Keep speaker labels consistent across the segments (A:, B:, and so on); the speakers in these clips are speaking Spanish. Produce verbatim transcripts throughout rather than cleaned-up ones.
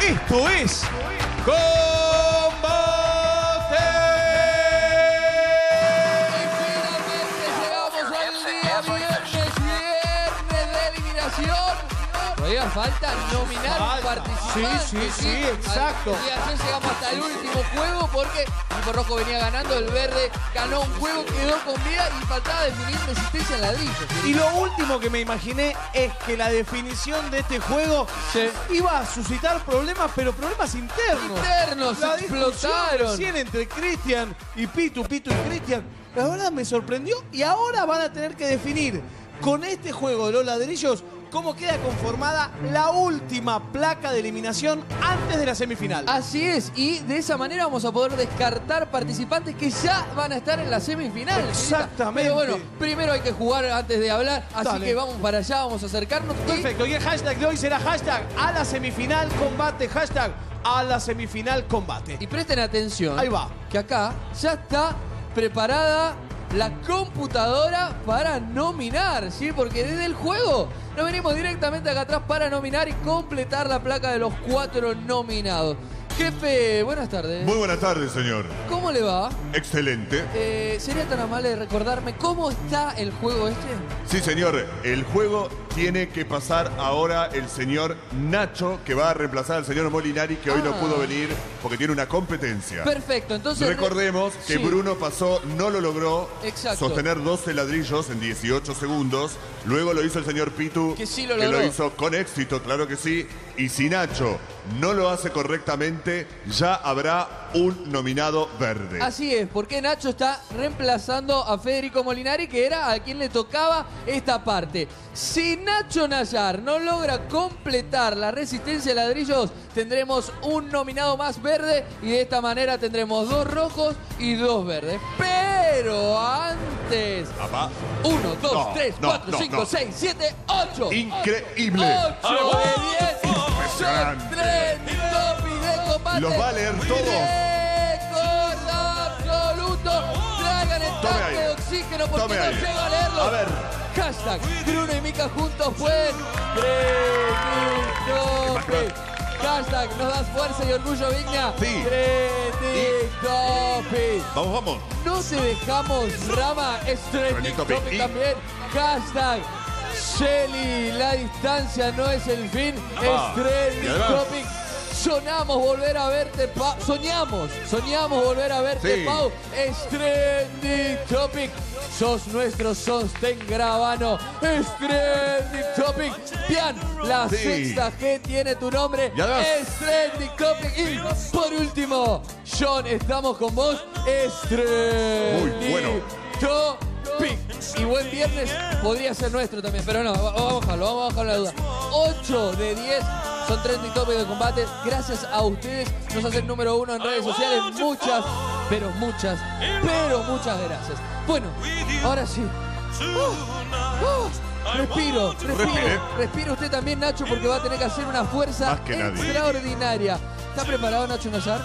A: Esto es Combate.
B: Y finalmente llegamos al día viernes, viernes de eliminación. Todavía falta nominar un participante.
A: Sí, sí, sí, exacto.
B: Y ayer llegamos hasta el último juego porque el equipo rojo venía ganando, el verde ganó un juego, quedó con vida y faltaba definir resistencia en ladrillos.
A: Y lo último que me imaginé es que la definición de este juego
B: Sí.
A: iba a suscitar problemas, pero problemas internos.
B: Internos,
A: La
B: explotaron.
A: discusión recién entre Cristian y Pitu, Pitu y Cristian, la verdad me sorprendió. Y ahora van a tener que definir con este juego de los ladrillos cómo queda conformada la última placa de eliminación antes de la semifinal.
B: Así es, y de esa manera vamos a poder descartar participantes que ya van a estar en la semifinal.
A: Exactamente.
B: Pero bueno, primero hay que jugar antes de hablar, así
A: Dale.
B: que vamos para allá, vamos a acercarnos. y-
A: Perfecto, y el hashtag de hoy será hashtag a la semifinal combate, hashtag a la semifinal combate.
B: Y presten atención.
A: Ahí va.
B: Que acá ya está preparada la computadora para nominar, ¿sí? Porque desde el juego nos venimos directamente acá atrás para nominar y completar la placa de los cuatro nominados. Jefe, buenas tardes.
C: Muy buenas tardes, señor.
B: ¿Cómo le va?
C: Excelente.
B: Eh, ¿Sería tan amable de recordarme cómo está el juego este?
C: Sí, señor. El juego tiene que pasar ahora el señor Nacho, que va a reemplazar al señor Molinari, que hoy no
B: Ah.
C: pudo venir porque tiene una competencia.
B: Perfecto, entonces...
C: Recordemos que
B: Sí.
C: Bruno pasó, no lo logró
B: Exacto.
C: sostener doce ladrillos en dieciocho segundos. Luego lo hizo el señor Pitu,
B: Que sí lo
C: que
B: logró.
C: lo hizo con éxito, claro que sí. Y si Nacho no lo hace correctamente, ya habrá un nominado verde.
B: Así es, porque Nacho está reemplazando a Federico Molinari, que era a quien le tocaba esta parte. Si Nacho Nayar no logra completar la resistencia de ladrillos, tendremos un nominado más verde y de esta manera tendremos dos rojos y dos verdes. Pero antes...
C: Apá.
B: Uno, dos,
C: No,
B: tres,
C: no,
B: cuatro,
C: no,
B: cinco,
C: no.
B: seis, siete, ocho.
C: Increíble.
B: ocho de diez. Son
C: Impresionante.
B: trending topics de combate.
C: ¿Los va a leer todos?
B: Récord absoluto. Traigan el
C: Tome
B: tanque
C: aire.
B: de oxígeno porque
C: Tome
B: no
C: aire.
B: llego a leerlo.
C: A ver.
B: Hashtag Bruno y Mica juntos pueden. Trending topic. Hashtag nos das fuerza y orgullo, Vigna.
C: Sí.
B: Trending topic.
C: Vamos, vamos.
B: No te dejamos, Rama, es trending
C: Trending topic.
B: topic
C: Y-
B: también. Hashtag Shelly, la distancia no es el fin,
C: Ah,
B: es trending
C: y además-
B: topic. Sonamos volver a verte, Pau. Soñamos, soñamos volver a verte,
C: Sí.
B: Pau. Es trending topic. Sos nuestro sostén grabano. Es trending topic. Pian, la
C: Sí.
B: sexta G tiene tu nombre.
C: Y además-
B: Es trending topic. Y por último, John, estamos con vos. Es trending
C: Muy bueno.
B: topic. Y buen viernes podría ser nuestro también, pero no, va- vamos a bajarlo, vamos a bajar la duda. ocho de diez son trending topics de combate. Gracias a ustedes nos hacen número uno en redes sociales. Muchas, pero muchas, pero muchas gracias. Bueno, ahora sí. Uh, uh, respiro, respiro.
C: Respire.
B: Respira usted también, Nacho, porque va a tener que hacer una fuerza
C: Más que nadie.
B: extraordinaria. ¿Está preparado, Nacho Nayar?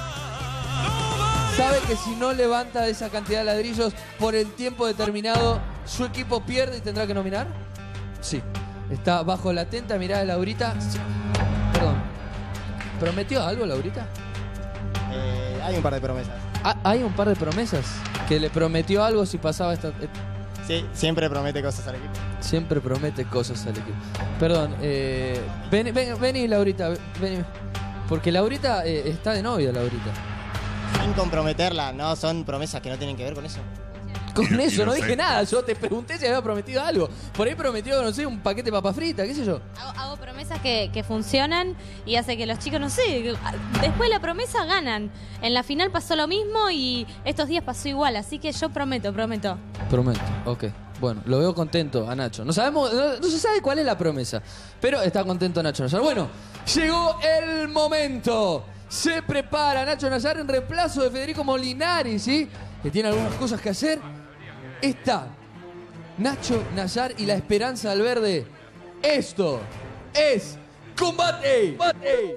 B: Sabe que si no levanta esa cantidad de ladrillos por el tiempo determinado, su equipo pierde y tendrá que nominar. Sí. Está bajo la atenta mirada de Laurita. Sí. Perdón. ¿Prometió algo, Laurita?
D: Eh, hay un par de promesas.
B: Ah, hay un par de promesas. Que le prometió algo si pasaba esta... eh,
D: Sí, siempre promete cosas al equipo.
B: Siempre promete cosas al equipo. Perdón. Eh, ven, ven, vení, Laurita. Vení. Porque Laurita eh, está de novia, Laurita.
D: Sin comprometerla, no son promesas que no tienen que ver con eso.
B: Con
C: Y- y
B: eso,
C: no
B: no
C: sé.
B: dije nada. Yo te pregunté si había prometido algo. Por ahí prometió, no sé, un paquete de papa frita, qué sé yo.
E: Hago, hago promesas que, que funcionan y hace que los chicos, no sé, que- después de la promesa ganan. En la final pasó lo mismo y estos días pasó igual, así que yo prometo, prometo.
B: Prometo, ok. Bueno, lo veo contento a Nacho. No sabemos, no, no se sabe cuál es la promesa, pero está contento Nacho Nayar. Bueno, llegó el momento. Se prepara Nacho Nayar en reemplazo de Federico Molinari, ¿sí? Que tiene algunas cosas que hacer. Está Nacho Nayar y la esperanza del verde. Esto es combate. ¡Combate!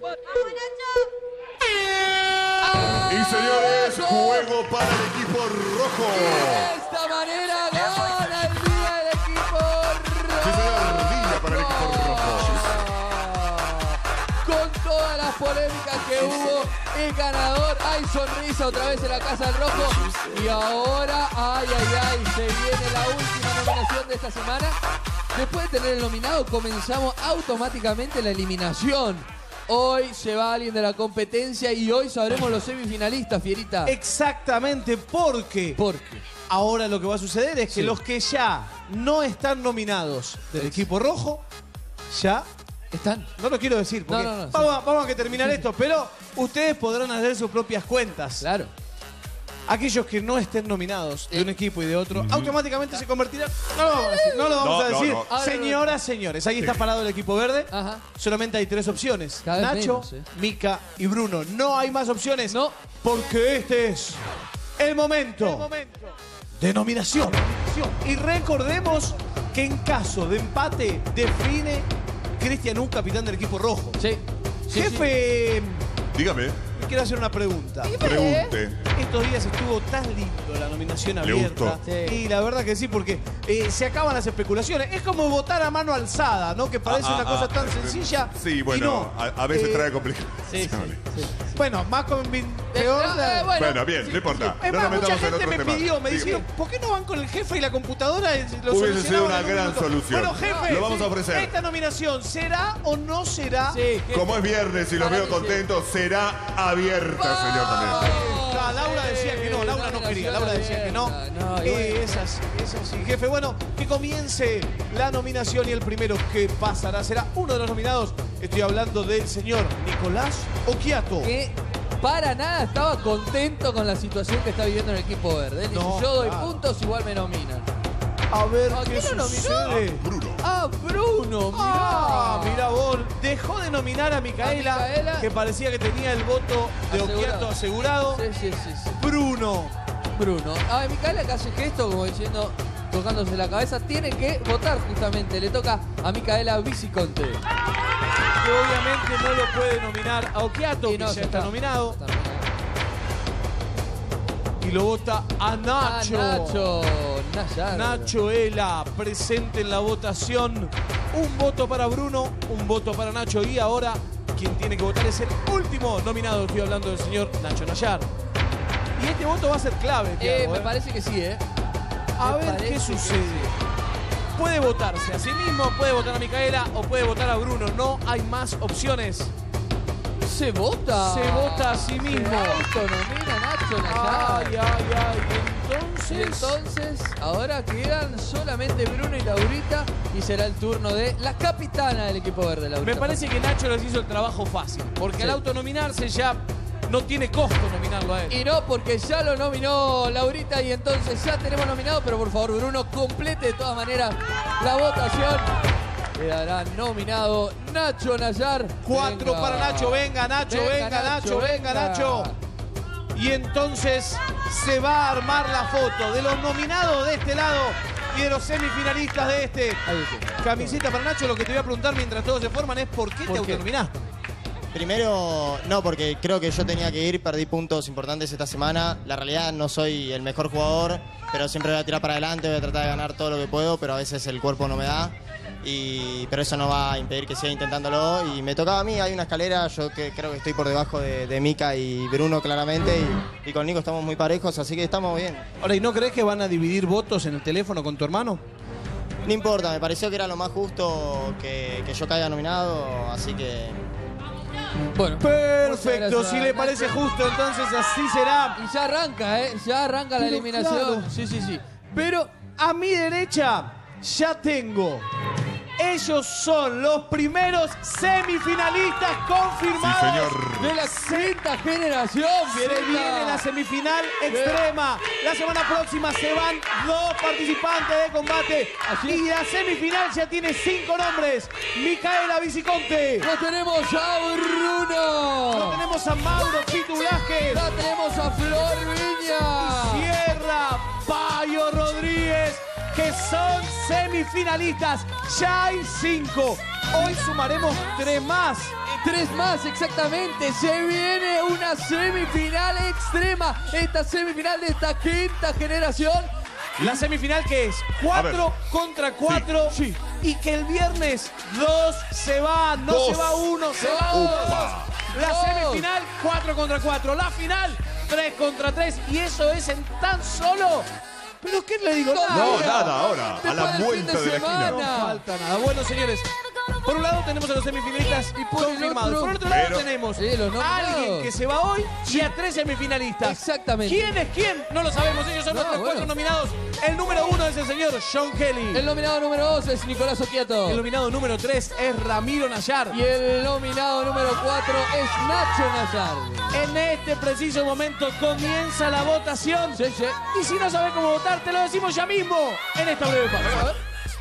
C: Y señores, juego para el equipo rojo.
B: De esta manera gana el día del equipo rojo.
C: Sí, señor, día para el equipo rojo.
B: Con todas las polémicas que hubo el ganador. Hay sonrisa otra vez en la Casa del Rojo. Y ahora, ay, ay, ay, se viene la última nominación de esta semana. Después de tener el nominado, comenzamos automáticamente la eliminación. Hoy se va alguien de la competencia y hoy sabremos los semifinalistas, Fierita.
A: Exactamente, porque
B: ¿Por qué?
A: ahora lo que va a suceder es que
B: Sí.
A: los que ya no están nominados del equipo rojo, ya...
B: ¿Están?
A: No lo quiero decir, porque
B: No, no, no,
A: vamos, a, vamos a que terminar esto, pero ustedes podrán hacer sus propias cuentas.
B: Claro.
A: Aquellos que no estén nominados de un equipo y de otro,
C: Mm.
A: automáticamente se convertirán... No lo vamos a decir, no lo vamos
C: No,
A: a
C: no,
A: decir.
C: no.
A: Señoras, señores, ahí está parado el equipo verde.
B: Ajá.
A: Solamente hay tres opciones.
B: Cada vez
A: Nacho,
B: menos, eh.
A: Mica y Bruno. No hay más opciones.
B: No.
A: Porque este es el momento, de nominación. Y recordemos que en caso de empate define Cristian, un capitán del equipo rojo.
B: Sí. Sí,
A: Jefe,
C: Dígame,
A: le quiero hacer una pregunta.
C: pregunte.
A: Estos días estuvo tan lindo la nominación
C: ¿Le
A: abierta.
C: gustó?
B: Sí.
A: Y la verdad que sí, porque eh, se acaban las especulaciones. Es como votar a mano alzada, ¿no? Que parece
C: Ah,
A: una
C: ah,
A: cosa
C: ah,
A: tan
C: eh,
A: sencilla.
C: Sí,
A: y
C: bueno,
A: no.
C: a, a veces
A: Eh,
C: trae complicaciones.
B: Sí, sí, sí.
A: Bueno, más con
B: Eh,
A: peor.
B: eh, bueno.
C: Bueno, bien, no importa.
A: Es
C: No
A: más,
C: nos
A: mucha
C: metamos en
A: gente
C: otro
A: me
C: tema.
A: pidió, me
C: Dígame.
A: dijeron, ¿por qué no van con el jefe y la computadora? Y lo
C: Hubiese
A: solucionaban
C: sido una
A: en un
C: gran
A: minuto?
C: solución.
A: Bueno, jefe,
C: Lo vamos a ofrecer.
A: ¿esta nominación será o no será?
B: Sí, jefe.
C: Como es viernes y los
B: Para
C: veo
B: mí sí.
C: contentos, será abierta, señor también.
A: Ah, Laura decía que no, Laura no quería, Laura decía que no.
B: No, y
A: Eh,
B: bueno.
A: esas, esas sí, jefe. Bueno, que comience la nominación y el primero que pasará será uno de los nominados. Estoy hablando del señor Nicolás Occhiato.
B: Que para nada estaba contento con la situación que está viviendo en el equipo verde. Él dice,
A: No,
B: yo doy
A: claro.
B: puntos, igual me nominan.
A: A ver
B: ¿A
A: qué
B: quién lo
A: sucede.
C: Bruno.
B: Ah, Bruno, mirá.
A: Ah, mira vos, dejó de nominar a Micaela,
B: A Micaela.
A: que parecía que tenía el voto de
B: Asegurado.
A: Occhiato asegurado.
B: Sí, sí, sí, sí.
A: Bruno.
B: Bruno. Ah, Micaela que hace gesto como diciendo, tocándose la cabeza, tiene que votar justamente. Le toca a Micaela Viciconte.
A: Que obviamente no lo puede nominar a Occhiato,
B: Y
A: que
B: no,
A: ya está nominado.
B: Está nominado.
A: Y lo vota a Nacho.
B: Ah, Nacho. Nayar.
A: Nacho Ela, presente en la votación. Un voto para Bruno, un voto para Nacho. Y ahora, quien tiene que votar es el último nominado. Estoy hablando del señor Nacho Nayar. Y este voto va a ser clave,
B: Eh,
A: Thiago,
B: me
A: ¿eh?
B: parece que sí, ¿eh?
A: A
B: me
A: ver
B: parece
A: qué
B: que
A: sucede.
B: sí.
A: Puede votarse a sí mismo, puede votar a Micaela o puede votar a Bruno. No hay más opciones.
B: ¿Se vota?
A: Se vota a sí mismo.
B: Se autonomina Nacho Nayar.
A: Ay, ay, ay.
B: Y
A: Entonces.
B: entonces, ahora quedan solamente Bruno y Laurita y será el turno de la capitana del equipo verde, Laurita.
A: Me parece que Nacho les hizo el trabajo fácil. Porque
B: Sí.
A: al autonominarse ya no tiene costo nominarlo a él.
B: Y no, porque ya lo nominó Laurita y entonces ya tenemos nominado, pero por favor, Bruno, complete de todas maneras la votación. Quedará nominado Nacho Nayar.
A: Cuatro
B: Venga.
A: para Nacho. Venga, Nacho, venga, Nacho, venga, Nacho. Y entonces se va a armar la foto de los nominados de este lado y de los semifinalistas de este.
B: Ahí está.
A: Camiseta para Nacho. Lo que te voy a preguntar mientras todos se forman es ¿por qué
B: ¿Por
A: te
B: qué?
A: autonominaste?
D: Primero, no, porque creo que yo tenía que ir, perdí puntos importantes esta semana. La realidad no soy el mejor jugador, pero siempre voy a tirar para adelante, voy a tratar de ganar todo lo que puedo, pero a veces el cuerpo no me da. Y, pero eso no va a impedir que siga intentándolo. Y me tocaba a mí, hay una escalera, yo que creo que estoy por debajo de, de Mica y Bruno claramente, y, y con Nico estamos muy parejos, así que estamos bien.
A: Ahora, ¿y no crees que van a dividir votos en el teléfono con tu hermano?
D: No importa, me pareció que era lo más justo que, que yo caiga nominado, así que...
B: Bueno.
A: Perfecto,
B: muchas gracias,
A: si le parece
B: Nacho.
A: justo, entonces así será.
B: Y ya arranca, ¿eh? Ya arranca la
A: Pero
B: eliminación.
A: claro.
B: Sí, sí, sí. Pero
A: A mi derecha ya tengo. Ellos son los primeros semifinalistas confirmados.
C: Sí, señor.
B: de la quinta generación,
A: Se
B: Fierita.
A: viene la semifinal extrema. La semana próxima se van dos participantes de combate.
B: Así es.
A: Y la semifinal ya tiene cinco nombres. Micaela Viciconte.
B: Lo tenemos a
A: Lo
B: Bruno.
A: tenemos a Mauro Pitu Blasquez.
B: La tenemos a Flor Viña.
A: Sierra Payo Rodríguez, que son semifinalistas. Ya hay cinco. Hoy sumaremos tres más.
B: Tres más, exactamente. Se viene una semifinal extrema. Esta semifinal de esta quinta generación.
A: La semifinal que es cuatro contra cuatro. Y que el viernes dos se va. No
C: Dos.
A: se va uno, se va dos.
C: Upa.
A: La
B: dos.
A: semifinal, cuatro contra cuatro. La final, tres contra tres. Y eso es en tan solo... ¿Pero qué le digo?
B: No,
A: Nada.
C: No, nada, ahora, a
B: Después
C: la
B: del
C: vuelta
B: fin de
C: de la esquina.
B: semana.
A: No falta nada. Bueno, señores, por un lado tenemos a los semifinalistas
B: Y por el
A: confirmados.
B: otro-
A: Por otro lado
C: Pero-
A: tenemos
B: Sí, los
A: a alguien
B: nominados.
A: que se va hoy y a tres semifinalistas.
B: Exactamente.
A: ¿Quién es quién? No lo sabemos. Ellos son
B: No,
A: nuestros
B: bueno.
A: cuatro nominados. El número uno es el señor Sean Kelly.
B: El nominado número dos es Nicolás Occhiato.
A: El nominado número tres es Ramiro Nayar.
B: Y el nominado número cuatro es Nacho Nayar.
A: En este preciso momento comienza la votación.
B: Sí, sí.
A: Y si no sabes cómo votar, te lo decimos ya mismo en esta breve pausa.
B: A ver.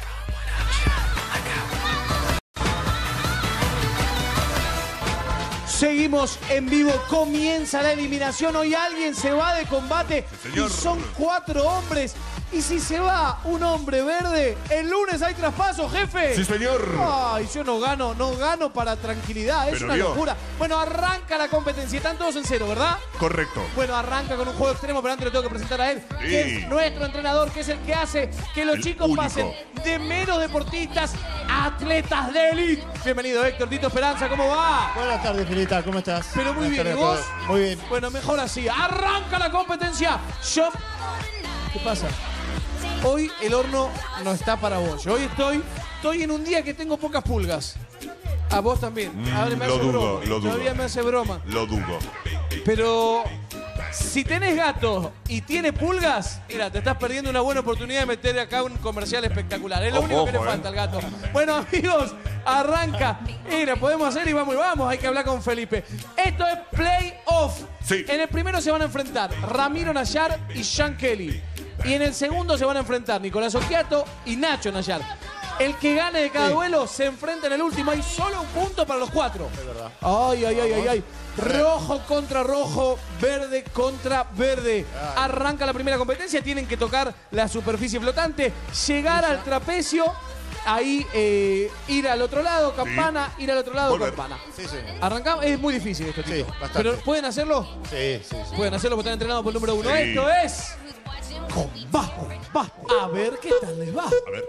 A: Seguimos en vivo, comienza la eliminación. Hoy alguien se va de combate
C: Sí, señor.
A: y son cuatro hombres. Y si se va un hombre verde, el lunes hay traspaso, jefe.
C: Sí, señor.
A: Ay, yo no gano, no gano para tranquilidad, es
C: Pero
A: una
C: vio.
A: locura. Bueno, arranca la competencia, están todos en cero, ¿verdad?
C: Correcto.
A: Bueno, arranca con un juego extremo, pero antes le tengo que presentar a él,
C: Sí.
A: que es nuestro entrenador, que es el que hace que los
C: El
A: chicos
C: único.
A: pasen de meros deportistas a atletas de élite. Bienvenido, Héctor Tito Esperanza, ¿cómo va?
F: Buenas tardes, Filita, ¿cómo estás?
A: Pero muy
F: Buenas
A: bien, ¿y
F: tardes
A: vos?
F: a todos. Muy bien.
A: Bueno, mejor así. Arranca la competencia. Yo... ¿Qué pasa? Hoy el horno no está para vos. Yo hoy estoy, estoy en un día que tengo pocas pulgas. A vos también.
C: Mm,
A: Ahora me
C: lo
A: hace
C: dudo,
A: broma.
C: lo dudo.
A: Todavía me hace broma.
C: Lo dudo.
A: Pero si tenés gato y tiene pulgas, mira, te estás perdiendo una buena oportunidad de meter acá un comercial espectacular. Es lo
C: Ojo,
A: único que le
C: ojo, eh.
A: falta al gato. Bueno, amigos, arranca. Mira, podemos hacer y vamos y vamos. Hay que hablar con Felipe. Esto es Playoff.
C: Sí.
A: En el primero se van a enfrentar Ramiro Nayar y Sean Kelly. Y en el segundo se van a enfrentar Nicolás Occhiato y Nacho Nayar. El que gane de cada duelo se enfrenta en el último. Hay solo un punto para los cuatro. Es verdad. Ay, ay, ay, ay, ay. Rojo contra rojo, verde contra verde. Arranca la primera competencia. Tienen que tocar la superficie flotante, llegar al trapecio, ahí eh, ir al otro lado, campana, ir al otro lado,
C: Volver.
A: campana.
F: Sí, sí.
A: Arrancamos. Es muy difícil esto,
F: Sí,
A: chicos.
F: bastante.
A: Pero ¿pueden hacerlo?
F: Sí, sí, sí.
A: Pueden hacerlo porque están entrenados por el número uno.
C: Sí.
A: Esto es... Combate. A ver qué tal les va.
C: A ver.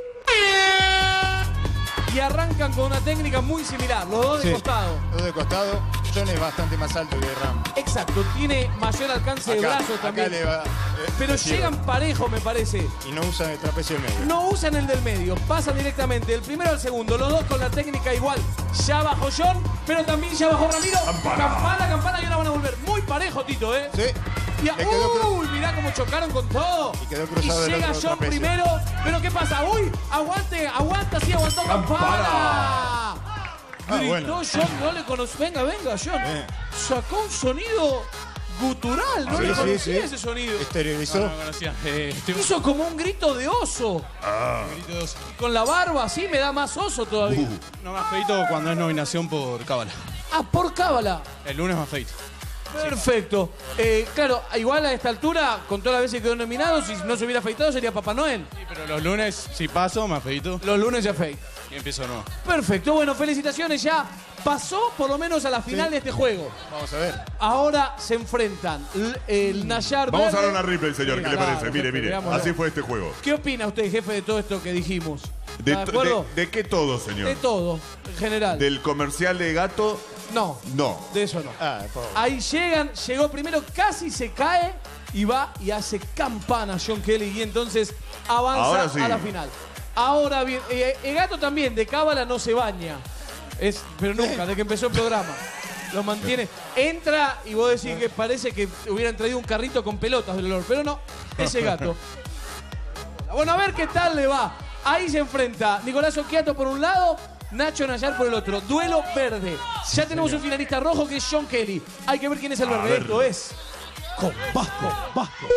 A: Y arrancan con una técnica muy similar, los dos de
F: Sí.
A: costado.
F: Dos de costado. John es bastante más alto que Ram.
A: Exacto, tiene mayor alcance de
F: Acá,
A: brazos
F: acá
A: también.
F: le va, eh,
A: Pero
F: le sirve.
A: llegan parejo, me parece.
F: Y no usan el trapecio del medio.
A: No usan el del medio, pasan directamente del primero al segundo, los dos con la técnica igual. Ya bajó John, pero también ya bajó Ramiro.
C: Campana.
A: campana, campana, y ahora van a volver. Muy parejo, Tito, ¿eh?
F: Sí.
A: Y, a-
F: Le quedó cru-
A: uy, mirá cómo chocaron con todo.
F: Y quedó cruzado el
A: llega
F: otro
A: John
F: trapecio.
A: primero. Pero ¿qué pasa? Uy, aguante, aguanta, sí, aguantó campana.
F: Ah,
A: Gritó
F: bueno.
A: John, no le conocí. Venga, venga, John.
F: Eh.
A: Sacó un sonido gutural, no
F: Sí,
A: le
F: sí,
A: conocía
F: sí.
A: ese sonido.
F: Exteriorizó.
A: Hizo como un grito de oso. Con la barba así me da más oso todavía.
G: No más feito cuando es nominación por Cábala.
A: Ah, por cábala.
G: El lunes más feito.
A: Perfecto. Eh, claro, igual a esta altura, con todas las veces que quedó nominado, si no se hubiera afeitado sería Papá Noel.
G: Sí, pero los lunes, si paso, más feito
A: Los lunes se afeita.
G: y empiezo de nuevo.
A: Perfecto, bueno, felicitaciones, ya pasó por lo menos a la final
F: Sí.
A: de este juego.
F: Vamos a ver.
A: Ahora se enfrentan l- el Nayar
C: Vamos a
A: verde.
C: dar una replay, señor. ¿Qué le
A: Claro,
C: parece? Mire,
A: jefe,
C: mire.
A: veámoslo.
C: Así fue este juego.
A: ¿Qué opina usted, jefe, de todo esto que dijimos?
C: De,
A: ¿Está de
C: to-
A: acuerdo?
C: de- de qué todo, señor?
A: De todo, en general.
C: Del comercial de gato,
A: No,
C: no.
A: de eso no.
F: Ah, pobre.
A: Ahí llegan, llegó primero, casi se cae y va y hace campana John Kelly y entonces avanza
C: Ahora sí.
A: a la final. Ahora bien, eh, el gato también de cábala no se baña, es, pero nunca, desde que empezó el programa. Lo mantiene, entra y vos decís que parece que hubieran traído un carrito con pelotas del olor, pero no, ese gato. Bueno, a ver qué tal le va. Ahí se enfrenta Nicolás Occhiato por un lado, Nacho Nayar por el otro. Duelo verde. Ya tenemos un finalista rojo que es Sean Kelly. Hay que ver quién es el
C: A
A: verde.
C: ver.
A: Esto es Combate. Combate.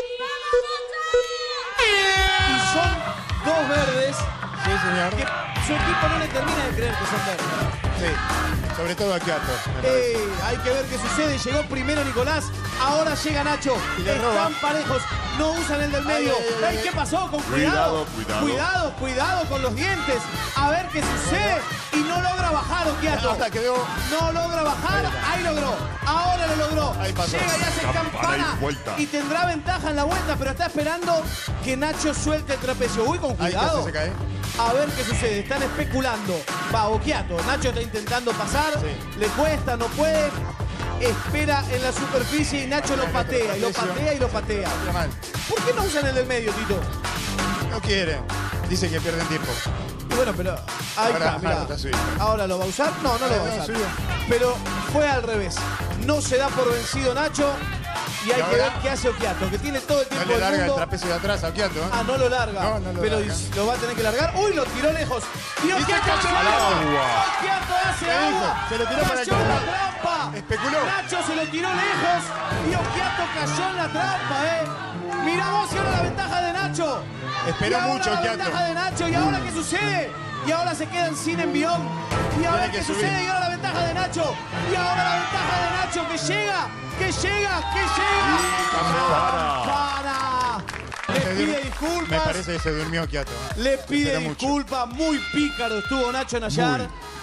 A: Y son dos verdes
F: Sí, señor.
A: que su equipo no le termina de creer que son verdes.
F: Sí. Sobre todo a Kiato. me parece.
A: Eh, hay que ver qué sucede. Llegó primero Nicolás, ahora llega Nacho.
F: Y le
A: Están
F: roba.
A: parejos, no usan el del medio.
F: Ay, ay, ay,
A: Ey, ¿qué
F: ay.
A: pasó? Con cuidado.
C: Cuidado, cuidado.
A: Cuidado, cuidado con los dientes. A ver qué sucede. Y no logra bajar, Occhiato.
F: Hasta quedó.
A: No logra bajar. Ahí logró. Ahora lo logró.
F: Ahí pasó.
A: Llega y hace
C: Campana
A: campana.
C: y vuelta.
A: Y tendrá ventaja en la vuelta, pero está esperando que Nacho suelte el trapecio. Uy, con
F: Ahí
A: cuidado.
F: casi se cae.
A: A ver qué sucede. Están especulando. Va, Occhiato. Nacho está intentando pasar.
F: Sí.
A: Le cuesta, no puede. espera en la superficie y Nacho lo patea, y lo patea y lo patea.
F: Está mal.
A: ¿Por qué no usan el del medio, Tito?
F: No quieren. Dice que pierden tiempo.
A: Y bueno, pero ahí
F: Ahora,
A: está, mirá.
F: ahora está subido.
A: Ahora lo va a usar. No, no lo va a
F: No,
A: usar.
F: subió.
A: Pero fue al revés. No se da por vencido Nacho. Y hay
F: Y
A: que
F: ahora-
A: ver qué hace Okiato, que tiene todo el
F: No
A: tiempo
F: le
A: del
F: larga el
A: mundo.
F: trapecio de atrás a Okiato, ¿eh?
A: Ah, no lo larga.
F: No, no lo
A: pero
F: larga.
A: lo va a tener que largar. ¡Uy, lo tiró lejos! ¡Y Okiato
F: cayó
A: al
F: al
A: agua! ¡Okiato hace
F: ¿Qué dijo?
A: agua!
F: Se lo tiró para
A: ¡Cayó
F: el
A: en la
F: costado.
A: trampa!
F: Especuló.
A: Nacho se lo tiró lejos y Okiato cayó en la trampa, ¿eh? Mirá vos y ahora la ventaja de Nacho.
F: Esperó
A: y ahora
F: mucho,
A: la
F: Okiato.
A: ventaja de Nacho. ¿Y ahora qué sucede? Y ahora se quedan sin envión. ¿Y ahora
F: Tiene
A: qué
F: que
A: sucede?
F: subir.
A: Y ahora la ventaja de Nacho. Y ahora la ventaja de Nacho que llega, que llega, que llega. ¡Para! Le
F: Se
A: pide
F: dur-
A: disculpas.
F: Me parece que se durmió Okiato. ¿eh?
A: Le pide
F: Esperó mucho.
A: disculpas, muy pícaro estuvo Nacho Nayar.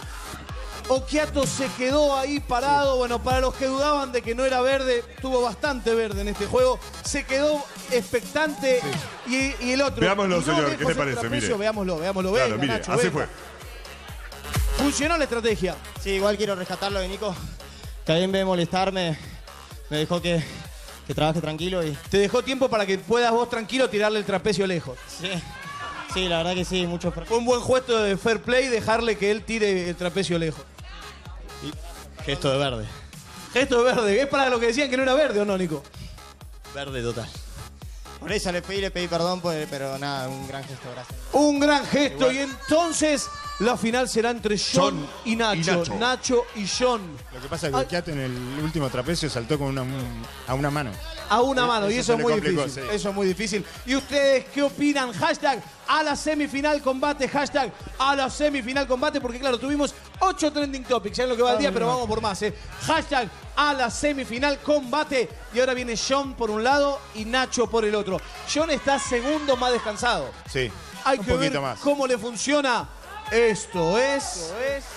A: Okiato se quedó ahí parado. Bueno, para los que dudaban de que no era verde, tuvo bastante verde en este juego. Se quedó expectante. Y, y el otro.
C: Veámoslo,
A: y no
C: señor,
A: lejos
C: ¿qué le
A: el
C: parece?
A: trapecio,
C: Mire.
A: Veámoslo, veámoslo.
C: Claro,
A: Venga,
C: mire,
A: Nacho,
C: así
A: venga.
C: fue.
A: Funcionó la estrategia.
D: Sí, igual quiero rescatarlo de Nico, que ahí en vez de molestarme, me dejó que, que trabaje tranquilo y...
A: Te dejó tiempo para que puedas vos tranquilo tirarle el trapecio lejos.
D: Sí, sí, la verdad que sí, mucho...
A: Fue un buen gesto de fair play dejarle que él tire el trapecio lejos.
D: Gesto de verde.
A: Gesto de verde. ¿Es para lo que decían que no era verde o no, Nico?
D: Verde total. Por eso le pedí, le pedí perdón, pues, pero nada, un gran gesto, gracias.
A: Un gran gesto. Y entonces la final será entre John,
C: John
A: y, Nacho.
C: y Nacho.
A: Nacho y John.
F: Lo que pasa es que
A: Ay.
F: Okiato en el último trapecio saltó con una, un- a una mano.
A: A una
F: Eh,
A: mano. Y eso
F: eso se
A: es
F: le
A: muy
F: complicó,
A: difícil.
F: sí.
A: Eso es muy difícil. ¿Y ustedes qué opinan? Hashtag a la semifinal combate. Hashtag a la semifinal combate. Porque claro, tuvimos ocho trending topics. Ya es lo que va el día, pero vamos por más. ¿eh? Hashtag a la semifinal combate. Y ahora viene John por un lado y Nacho por el otro. John está segundo más descansado.
F: Sí,
A: Hay
F: un
A: que
F: poquito
A: ver
F: más.
A: cómo le funciona. Esto es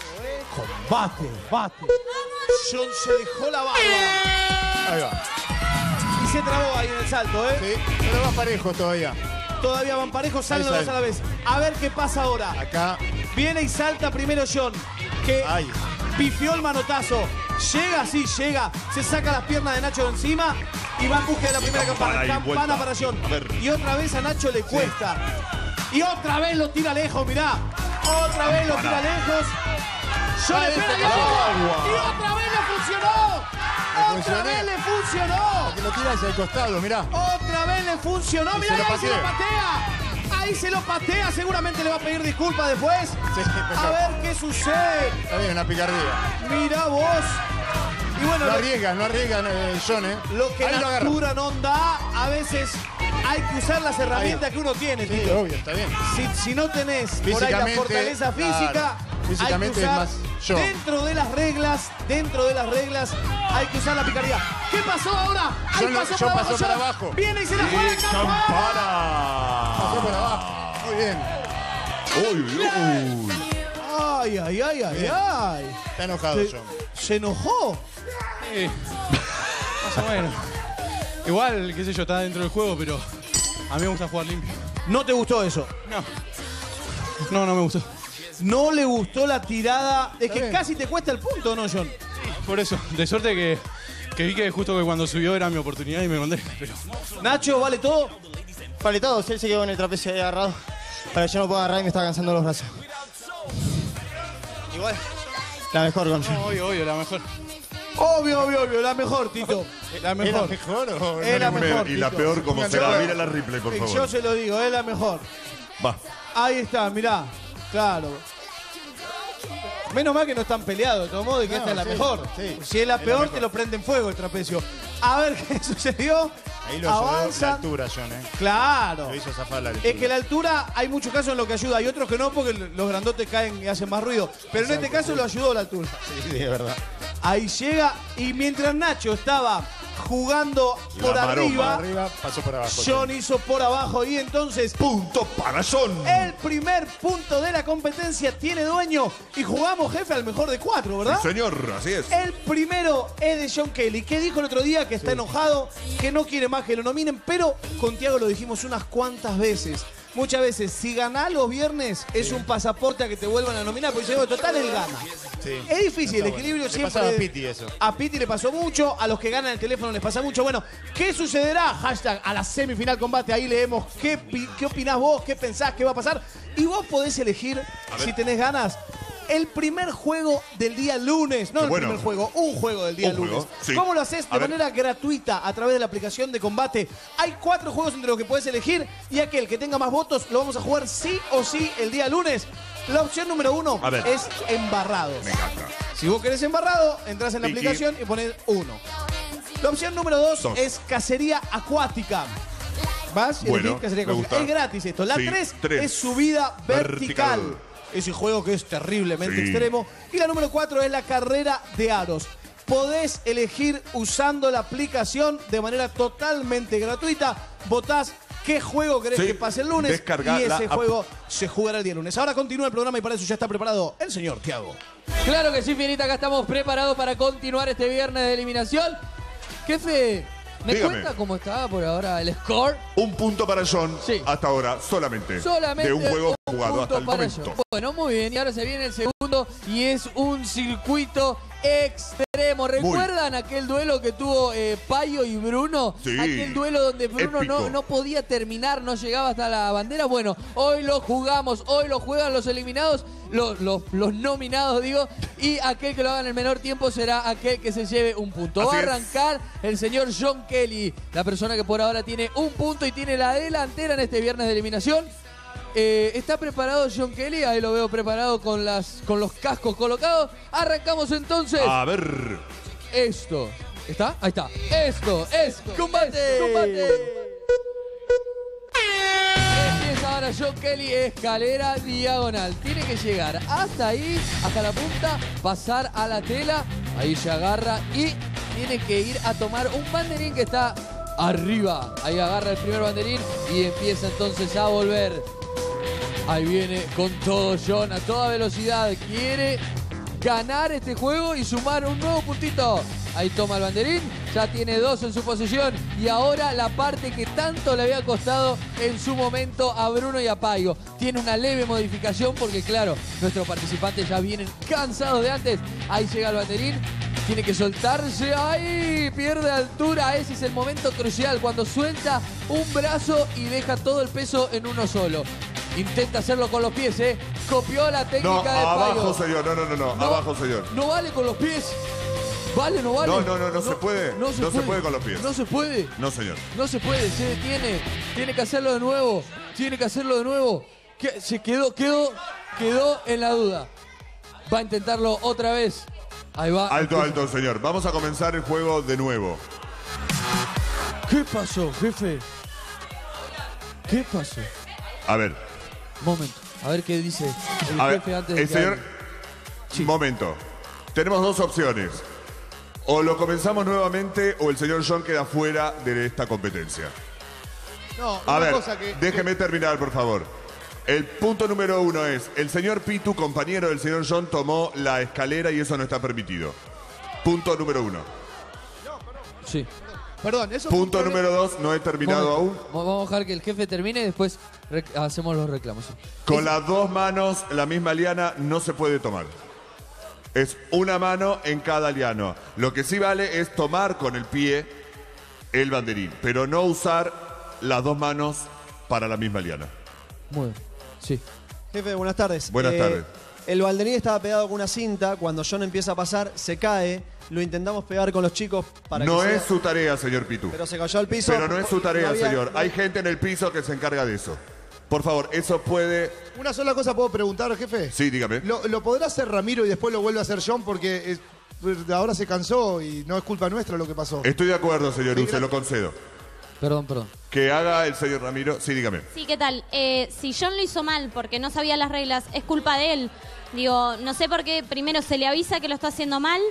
A: combate, combate. John se dejó la barba
F: Ahí va.
A: y se trabó ahí en el salto, ¿eh?
F: Sí, pero va parejo todavía.
A: Todavía van parejos, salen
F: Ahí
A: los dos
F: sale.
A: a la vez. A ver qué pasa ahora.
F: Acá,
A: Viene y salta primero John, que
F: Ay.
A: pifió el manotazo. Llega, sí, llega. Se saca las piernas de Nacho de encima y va en busca de la primera campana.
C: campana y
A: Campana
C: vuelta.
A: para John.
C: A ver.
A: Y otra vez a Nacho le cuesta. Y otra vez lo tira lejos, mirá. Otra vez lo tira lejos. John
F: Ahí
A: espera
F: está,
A: y
F: agua.
A: y otra vez le funcionó. Otra
F: funcionó.
A: vez le funcionó.
F: que lo tira hacia el costado, mirá.
A: Otra vez le funcionó.
F: Y
A: Mirá,
F: se lo
A: ahí se lo
F: patea.
A: patea. Ahí se lo patea. Seguramente le va a pedir disculpas después.
F: Sí, pero-
A: A ver qué sucede.
F: Está bien, una picardía.
A: Mirá vos. Y bueno,
F: No
A: lo,
F: arriesgan, no arriesgan eh, John, ¿eh?
A: lo que
F: Ahí lo
A: la
F: agarra.
A: altura no da, a veces hay que usar las herramientas que uno tiene,
F: Sí,
A: Tito.
F: obvio, está bien.
A: Si, si no tenés por ahí la
F: Físicamente,
A: fortaleza física,
F: claro. Físicamente
A: hay que usar
F: es más yo.
A: dentro de las reglas, dentro de las reglas, hay que usar la picardía. ¿Qué pasó ahora? Ahí
F: Yo no-
A: pasó,
F: yo
A: por
F: pasó
A: abajo,
F: por
A: John.
F: abajo.
A: Viene y se la juega en campana.
F: Pasó por abajo. Muy bien.
C: Uy, uy, uy.
A: Ay, ay, ay, ay,
F: Bien.
A: ay.
F: Está enojado
A: Se,
F: John.
A: se enojó.
G: Sí. Más o menos. Igual, qué sé yo, está dentro del juego, pero a mí me gusta jugar limpio.
A: ¿No te gustó eso?
G: No. No, no me gustó.
A: No le gustó la tirada. Es que
F: bien.
A: casi te cuesta el punto, ¿no, John?
G: Por eso, de suerte que, que vi que justo que cuando subió era mi oportunidad y me mandé. Pero
A: Nacho, ¿vale todo?
D: Vale, todo, si él se quedó en el trapecio ahí agarrado, para que yo no pueda agarrar y me está cansando los brazos. Igual, la mejor con John.
G: obvio, obvio, la mejor.
A: Obvio, obvio, obvio. La mejor, Tito. La
F: ¿Es la
A: mejor.
F: mejor o
A: Es la
F: no?
A: mejor.
C: Y la
A: Tito.
C: peor como
F: Yo-
C: será. Mira la replay, por
A: Yo
C: favor.
A: se lo digo, es la mejor.
C: Va.
A: Ahí está, mirá. Claro. Menos mal que no están peleados, de todo modo, y que
F: No,
A: esta es la
F: sí,
A: mejor.
F: sí.
A: Si es la
F: Es la
A: peor,
F: mejor.
A: te lo prende en fuego el trapecio. A ver qué sucedió.
F: Ahí lo ayudó la
A: Avanzan.
F: altura, John, ¿eh?
A: Claro.
F: Lo hizo zafar la altura.
A: Es que la altura, hay muchos casos en los que ayuda, hay otros que no, porque los grandotes caen y hacen más ruido. Pero en este caso lo ayudó la altura.
F: Sí, sí, es verdad.
A: Ahí llega, y mientras Nacho estaba jugando por
C: maroma.
A: arriba,
F: Arriba, pasó por abajo.
A: John hizo por abajo, y entonces
C: Punto para John.
A: el primer punto de la competencia tiene dueño, y jugamos, jefe, al mejor de cuatro, ¿verdad?
C: Sí, señor, así es.
A: El primero es de John Kelly, que dijo el otro día que está enojado, que no quiere más que lo nominen, pero con Tiago lo dijimos unas cuantas veces. muchas veces, si ganás los viernes, es un pasaporte a que te vuelvan a nominar, porque yo digo, total, él gana.
F: Sí.
A: Es difícil,
F: Está
A: el equilibrio
F: bueno.
A: siempre...
F: Le pasaba a Piti eso.
A: A Piti le pasó mucho, a los que ganan el teléfono les pasa mucho. Bueno, ¿qué sucederá? Hashtag a la semifinal combate, ahí leemos qué, pi- qué opinás vos, qué pensás, qué va a pasar. Y vos podés elegir, si tenés ganas, el primer juego del día lunes. No el
C: Bueno.
A: primer juego, un juego del día
C: Un
A: lunes.
C: juego, sí.
A: ¿Cómo lo haces?
C: A
A: De
C: ver.
A: manera gratuita a través de la aplicación de combate. Hay cuatro juegos entre los que puedes elegir y aquel que tenga más votos lo vamos a jugar sí o sí el día lunes. La opción número uno
C: A ver.
A: es embarrados.
C: Me encanta.
A: Si vos querés embarrado, entras en la
C: Tiki.
A: aplicación y pones uno. La opción número dos,
C: Dos.
A: es cacería acuática. ¿Vas? Y
C: Bueno,
A: elegís cacería
C: me
A: acuática.
C: gusta.
A: Es gratis esto. La
C: Sí,
A: tres,
C: tres.
A: es subida vertical.
C: Vertical.
A: Ese juego que es terriblemente
C: Sí.
A: extremo. Y la número cuatro es la carrera de aros. Podés elegir usando la aplicación de manera totalmente gratuita. Votás qué juego querés
C: Sí.
A: que pase el lunes
C: Descargá
A: y
C: la
A: ese
C: app.
A: juego se jugará el día lunes. Ahora continúa el programa y para eso ya está preparado el señor Thiago.
B: Claro que sí, Fierita, acá estamos preparados para continuar este viernes de eliminación. Jefe, ¿me
C: Dígame.
B: cuenta cómo está por ahora el score?
C: Un punto para John
B: Sí.
C: hasta ahora, solamente.
B: Solamente
C: de un juego
B: un
C: jugado
B: punto
C: hasta el
B: para
C: momento.
B: ello. Bueno, muy bien. Y ahora se viene el segundo y es un circuito extremo. ¿Recuerdan aquel duelo que tuvo eh, Payo y Bruno?
C: Sí.
B: Aquel duelo donde Bruno no,
C: Épico.
B: no podía terminar, no llegaba hasta la bandera. Bueno, hoy lo jugamos, hoy lo juegan los eliminados, los, los, los nominados, digo, y aquel que lo haga en el menor tiempo será aquel que se lleve un punto.
C: Así
B: Va a
C: es.
B: arrancar el señor John Kelly, la persona que por ahora tiene un punto y tiene la delantera en este viernes de eliminación. Eh, ¿Está preparado John Kelly? Ahí lo veo preparado con, las, con los cascos colocados. Arrancamos entonces.
C: A ver.
B: Esto. ¿Está? Ahí está. Esto es combate. Combate. Empieza ahora John Kelly, escalera diagonal. Tiene que llegar hasta ahí, hasta la punta, pasar a la tela. Ahí se agarra y tiene que ir a tomar un banderín que está arriba. Ahí agarra el primer banderín y empieza entonces a volver. Ahí viene con todo John a toda velocidad. Quiere ganar este juego y sumar un nuevo puntito. Ahí toma el banderín, ya tiene dos en su posesión y ahora la parte que tanto le había costado en su momento a Bruno y a Payo. Tiene una leve modificación porque claro, nuestros participantes ya vienen cansados de antes. Ahí llega el banderín, tiene que soltarse, ahí pierde altura. Ese es el momento crucial cuando suelta un brazo y deja todo el peso en uno solo. Intenta hacerlo con los pies, ¿eh? Copió la técnica
C: No,
B: de
C: abajo,
B: Payo.
C: señor. No, no, no, no.
B: No,
C: Abajo, señor.
B: No vale con los pies. ¿Vale, no vale?
C: No, no, no, no se puede.
B: No se,
C: No se
B: puede.
C: puede con los pies.
B: No se puede.
C: No, señor.
B: No se puede, se detiene. Tiene que hacerlo de nuevo. Tiene que hacerlo de nuevo. Que- Se quedó, quedó, quedó en la duda. Va a intentarlo otra vez. Ahí va.
C: Alto, alto, señor. Vamos a comenzar el juego de nuevo.
B: ¿Qué pasó, jefe? ¿Qué pasó?
C: A ver.
B: Momento. A ver qué dice el
C: A ver,
B: jefe antes de
C: el
B: que
C: señor...
B: hable. Sí.
C: Momento. Tenemos dos opciones. O lo comenzamos nuevamente o el señor John queda fuera de esta competencia.
H: No,
C: A
H: una
C: ver,
H: cosa que...
C: déjeme terminar, por favor. El punto número uno es, el señor Pitu, compañero del señor John, tomó la escalera y eso no está permitido. Punto número uno.
B: Sí.
H: Perdón, eso...
C: Punto número dos, no he terminado aún.
B: Momento. Vamos a dejar que el jefe termine y después rec- hacemos los reclamos. sí.
C: Con las dos manos, la misma liana no se puede tomar. Es una mano en cada liano. Lo que sí vale es tomar con el pie el banderín, pero no usar las dos manos para la misma liana.
B: Muy bien. Sí.
I: Jefe, buenas tardes.
C: Buenas tardes.
I: El banderín estaba pegado con una cinta. Cuando John empieza a pasar, se cae. Lo intentamos pegar con los chicos para
C: No
I: que
C: es
I: sea-
C: su tarea, señor Pitu.
I: Pero se cayó al piso.
C: Pero no es su tarea,
I: No había-
C: señor. Hay gente en el piso que se encarga de eso. Por favor, eso puede...
H: Una sola cosa puedo preguntar, jefe.
C: Sí, dígame.
H: ¿Lo, lo podrá hacer Ramiro y después lo vuelve a hacer John? Porque es- ahora se cansó y no es culpa nuestra lo que pasó.
C: Estoy de acuerdo, señor
H: Sí,
C: U, se
H: gracias.
C: lo concedo.
B: Perdón, perdón.
C: Que haga el señor Ramiro. Sí, dígame.
E: Sí, ¿qué tal? Eh, si John lo hizo mal porque no sabía las reglas, es culpa de él. Digo, no sé por qué primero se le avisa que lo está haciendo mal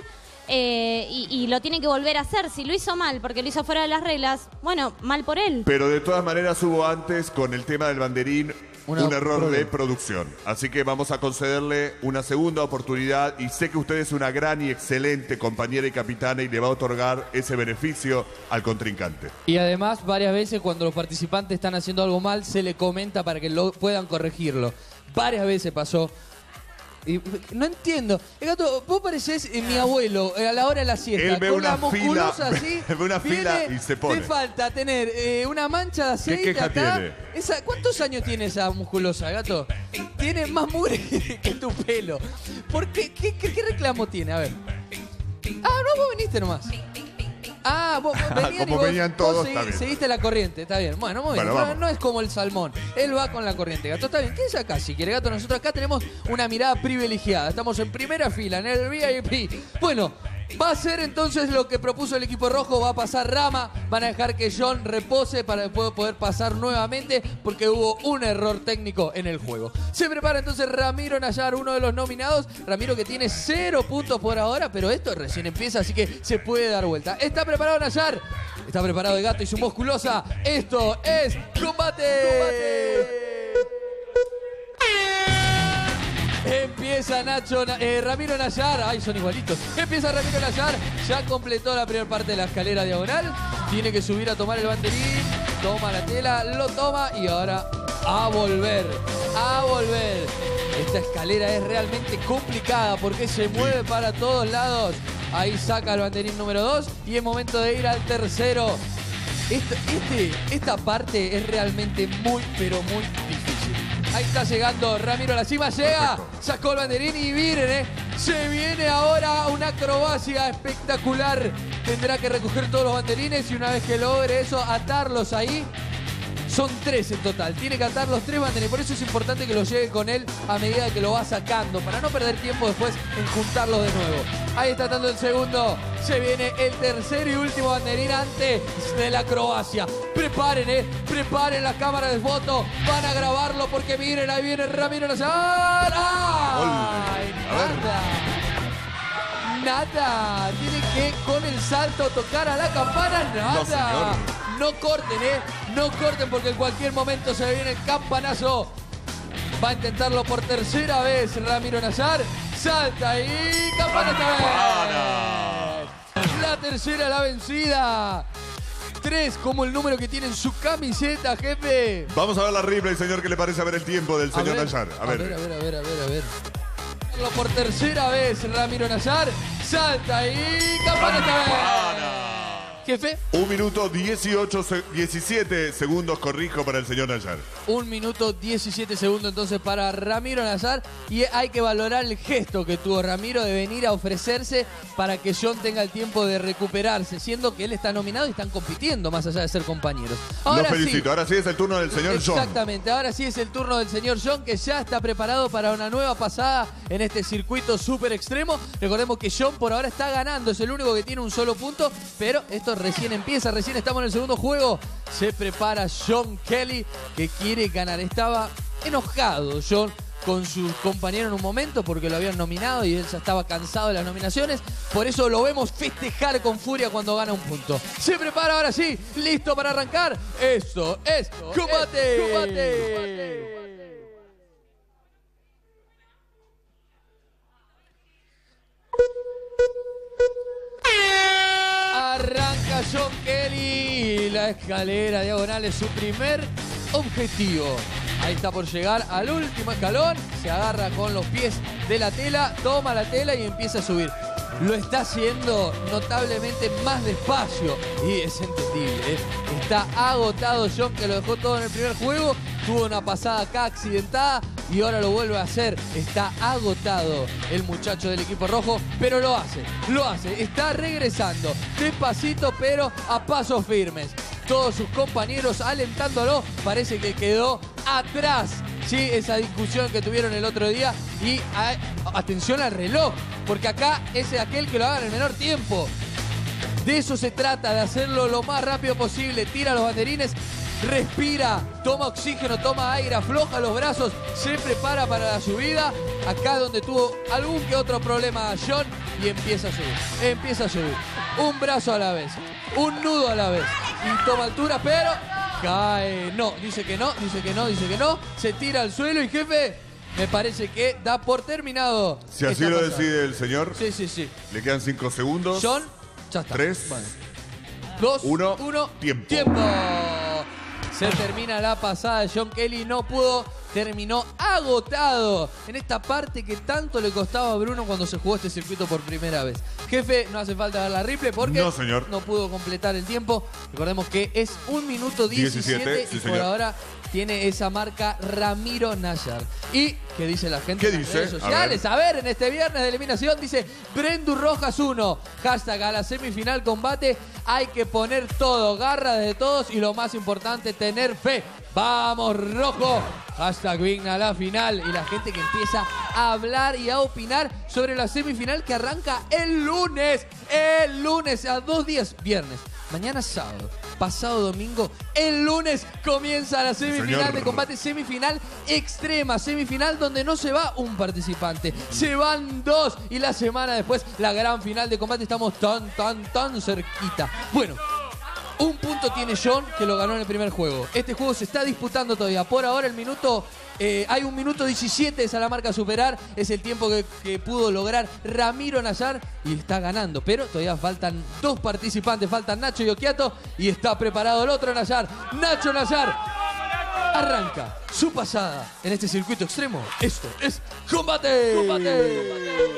E: eh, y, y lo tiene que volver a hacer. Si lo hizo mal porque lo hizo fuera de las reglas, bueno, mal por él.
C: Pero de todas maneras hubo antes con el tema del banderín
B: Una
C: un error
B: problema.
C: de producción. Así que vamos a concederle una segunda oportunidad y sé que usted es una gran y excelente compañera y capitana y le va a otorgar ese beneficio al contrincante.
B: Y además, varias veces cuando los participantes están haciendo algo mal, se le comenta para que lo puedan corregirlo. Varias veces pasó. Y no entiendo. El gato, vos parecés eh, mi abuelo eh, a la hora de la siesta.
C: Él ve
B: con
C: una
B: la musculosa
C: fila,
B: así.
C: ve una fila
B: viene,
C: y se pone.
B: Te falta tener eh, una mancha de aceite
C: queja
B: acá.
C: tiene?
B: Esa, ¿Cuántos años tiene esa musculosa, gato? Tiene más mugre que, que tu pelo. ¿Por qué? ¿Qué, qué, qué reclamo tiene? A ver. Ah, no, vos viniste nomás. Ah, vos, vos venían
C: Como
B: y vos,
C: venían
B: vos
C: todos,
B: segui-
C: está bien.
B: seguiste la corriente, está bien. Bueno, muy bien.
C: Bueno,
B: No,
C: vamos.
B: no es como el salmón. Él va con la corriente, gato. Está bien. ¿Quién es acá? Si quiere, gato, nosotros acá tenemos una mirada privilegiada. Estamos en primera fila, en el V I P. Bueno, va a ser entonces lo que propuso el equipo rojo. Va a pasar Rama. Van a dejar que John repose para después poder pasar nuevamente porque hubo un error técnico en el juego. Se prepara entonces Ramiro Nayar, uno de los nominados. Ramiro que tiene cero puntos por ahora, pero esto recién empieza, así que se puede dar vuelta. ¿Está preparado Nayar? Está preparado el gato y su musculosa. Esto es combate. ¡Combate! Empieza Nacho, eh, Ramiro Nayar. Ay, son igualitos. Empieza Ramiro Nayar. Ya completó la primera parte de la escalera diagonal. Tiene que subir a tomar el banderín. Toma la tela, lo toma y ahora a volver. A volver. Esta escalera es realmente complicada porque se mueve para todos lados. Ahí saca el banderín número dos y es momento de ir al tercero. Este, este, esta parte es realmente muy, pero muy difícil. Ahí está llegando Ramiro a la cima, llega, sacó el banderín y miren, eh, se viene ahora una acrobacia espectacular. Tendrá que recoger todos los banderines y una vez que logre eso, atarlos ahí. Son tres en total, tiene que atar los tres banderines, por eso es importante que los lleve con él a medida que lo va sacando, para no perder tiempo después en juntarlos de nuevo. Ahí está atando el segundo, se viene el tercero y último banderín antes de la acrobacia. Preparen, eh, preparen las cámaras de foto, van a grabarlo porque miren, ahí viene Ramiro Nayar. ¡Ay, nada! Nada, tiene que con el salto tocar a la campana, nada.
C: No, señor.
B: No corten, ¿eh? No corten porque en cualquier momento se viene el campanazo. Va a intentarlo por tercera vez Ramiro Nayar. Salta y campana esta vez. La tercera, la vencida. Tres como el número que tiene en su camiseta, jefe.
C: Vamos a ver la replay, señor, ¿qué le parece a ver el tiempo del señor
B: ver,
C: Nayar?
B: A ver, a ver, a ver, a ver, a ver. Por tercera vez Ramiro Nayar. Salta y campana esta vez. Jefe.
C: Un minuto dieciocho, se- diecisiete segundos, corrijo, para el señor Nayar.
B: Un minuto diecisiete segundos entonces para Ramiro Nayar. Y hay que valorar el gesto que tuvo Ramiro de venir a ofrecerse para que John tenga el tiempo de recuperarse, siendo que él está nominado y están compitiendo más allá de ser compañeros.
C: Lo felicito.
B: Sí,
C: Ahora sí es el turno del señor John.
B: exactamente, ahora sí es el turno del señor John, que ya está preparado para una nueva pasada en este circuito súper extremo. Recordemos que John por ahora está ganando, es el único que tiene un solo punto, pero esto recién empieza, recién estamos en el segundo juego. Se prepara John Kelly, que quiere ganar. Estaba enojado John con sus compañeros en un momento porque lo habían nominado y él ya estaba cansado de las nominaciones. Por eso lo vemos festejar con furia cuando gana un punto. Se prepara ahora sí, listo para arrancar. Esto es combate. combate. Arranca John Kelly. La escalera diagonal es su primer objetivo. Ahí está por llegar al último escalón. Se agarra con los pies de la tela, toma la tela y empieza a subir. Lo está haciendo notablemente más despacio y es entendible, ¿eh? Está agotado John, que lo dejó todo en el primer juego. Tuvo una pasada acá accidentada y ahora lo vuelve a hacer. Está agotado el muchacho del equipo rojo, pero lo hace, lo hace. Está regresando despacito, pero a pasos firmes. Todos sus compañeros alentándolo. Parece que quedó atrás, sí, esa discusión que tuvieron el otro día. Y a, atención al reloj, porque acá es aquel que lo haga en el menor tiempo. De eso se trata, de hacerlo lo más rápido posible. Tira los banderines. respira, toma oxígeno, toma aire, afloja los brazos, se prepara para la subida. Acá donde tuvo algún que otro problema John y empieza a subir, empieza a subir. Un brazo a la vez, un nudo a la vez y toma altura, pero cae. No, dice que no, dice que no, dice que no. Se tira al suelo y jefe, me parece que da por terminado.
C: Si así lo pasada. Decide el señor.
B: Sí, sí, sí.
C: Le quedan cinco segundos.
B: John, ya está.
C: Tres.
B: Bueno. Dos,
C: uno,
B: uno,
C: tiempo.
B: Tiempo. Se termina la pasada de John Kelly, no pudo, terminó agotado en esta parte que tanto le costaba a Bruno cuando se jugó este circuito por primera vez. Jefe, no hace falta ver la replay porque
C: no, señor.
B: no pudo completar el tiempo. Recordemos que es un minuto diecisiete, diecisiete y sí, por señor. Ahora tiene esa marca Ramiro Nayar. ¿Y qué dice la gente
C: ¿Qué
B: en las
C: dice?
B: redes sociales? A ver. a ver, en este viernes de eliminación dice Brendu Rojas uno. Hashtag a la semifinal combate. Hay que poner todo, garra de todos y lo más importante, tener fe. ¡Vamos, rojo! Hashtag Vigna a la final. Y la gente que empieza a hablar y a opinar sobre la semifinal que arranca el lunes. El lunes, a dos días, viernes. Mañana sábado, pasado domingo, el lunes comienza la semifinal Señor. de combate, semifinal extrema, semifinal donde no se va un participante, se van dos y la semana después la gran final de combate. Estamos tan, tan, tan cerquita. Bueno, un punto tiene John que lo ganó en el primer juego. Este juego se está disputando todavía. Por ahora el minuto... Eh, hay un minuto diecisiete, esa es la marca a superar. Es el tiempo que, que pudo lograr Ramiro Nayar y está ganando. Pero todavía faltan dos participantes. Faltan Nacho y Occhiato y está preparado el otro Nayar. Nacho Nayar arranca su pasada en este circuito extremo. Esto es combate. Combate.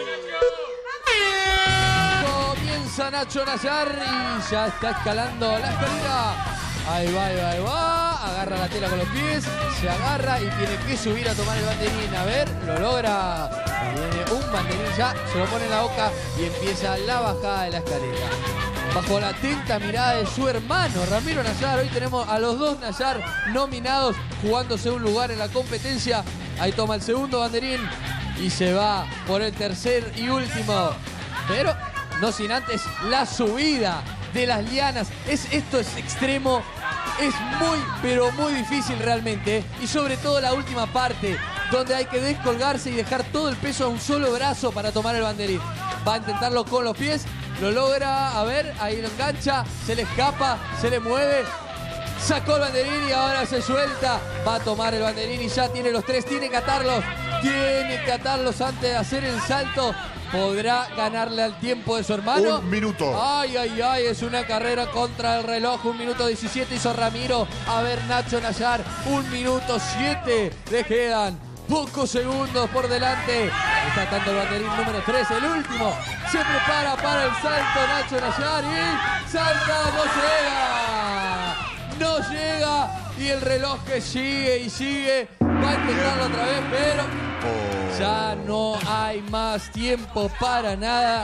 B: Comienza Nacho Nayar y ya está escalando la escalera. Ahí va, ahí va, ahí va. Agarra la tela con los pies. Se agarra y tiene que subir a tomar el banderín. A ver, lo logra. Viene un banderín ya. Se lo pone en la boca y empieza la bajada de la escalera. Bajo la atenta mirada de su hermano Ramiro Nayar. Hoy tenemos a los dos Nayar nominados jugándose un lugar en la competencia. Ahí toma el segundo banderín y se va por el tercer y último. Pero no sin antes la subida de las lianas. Es, esto es extremo, es muy, pero muy difícil realmente. Y sobre todo la última parte, donde hay que descolgarse y dejar todo el peso a un solo brazo para tomar el banderín. Va a intentarlo con los pies, lo logra, a ver, ahí lo engancha, se le escapa, se le mueve. Sacó el banderín y ahora se suelta. Va a tomar el banderín y ya tiene los tres, tiene que atarlos. Tiene que atarlos antes de hacer el salto. ¿Podrá ganarle al tiempo de su hermano?
C: Un minuto.
B: Ay, ay, ay, es una carrera contra el reloj. Un minuto diecisiete hizo Ramiro. A ver, Nacho Nayar. Un minuto siete. Le quedan pocos segundos por delante. Está atando el banderín número tres, el último. Se prepara para el salto Nacho Nayar y salta, no llega. No llega y el reloj que sigue y sigue. Va a intentarlo otra vez, pero oh. ya no hay más tiempo para nada.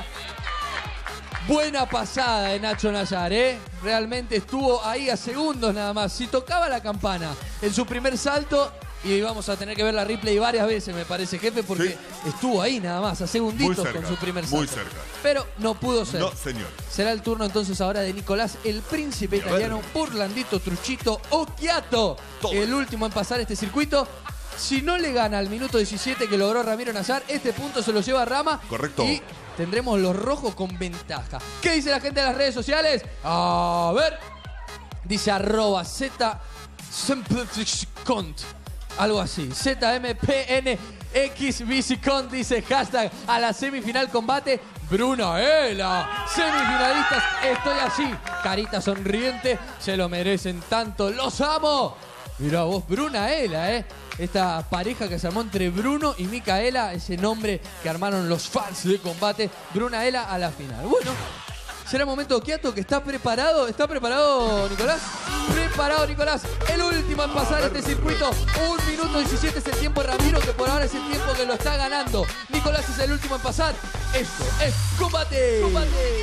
B: Buena pasada de Nacho Nayar, ¿eh? Realmente estuvo ahí a segundos nada más. Si tocaba la campana en su primer salto, y vamos a tener que ver la replay varias veces, me parece, jefe, porque sí. estuvo ahí nada más, a segunditos cerca, con su primer salto.
C: Muy cerca.
B: Pero no pudo ser.
C: No, señor.
B: Será el turno entonces ahora de Nicolás, el príncipe italiano, Burlandito Truchito Occhiato, el último en pasar este circuito. Si no le gana al minuto diecisiete que logró Ramiro Nayar, este punto se lo lleva a Rama.
C: Correcto.
B: Y tendremos los rojos con ventaja. ¿Qué dice la gente de las redes sociales? A ver. Dice arroba Z Cont. Algo así. Z M P N X Visicont dice hashtag a la semifinal combate. Brunaela. Semifinalistas, estoy así. Carita sonriente. Se lo merecen tanto. ¡Los amo! Mirá vos, Brunaela, ¿eh? Esta pareja que se armó entre Bruno y Micaela, ese nombre que armaron los fans de combate. Brunaela a la final. Bueno, será el momento de Occhiato, que está preparado. ¿Está preparado, Nicolás? Preparado, Nicolás. El último en pasar este circuito. Un minuto diecisiete es el tiempo de Ramiro, que por ahora es el tiempo que lo está ganando. Nicolás es el último en pasar. Esto es combate. Combate.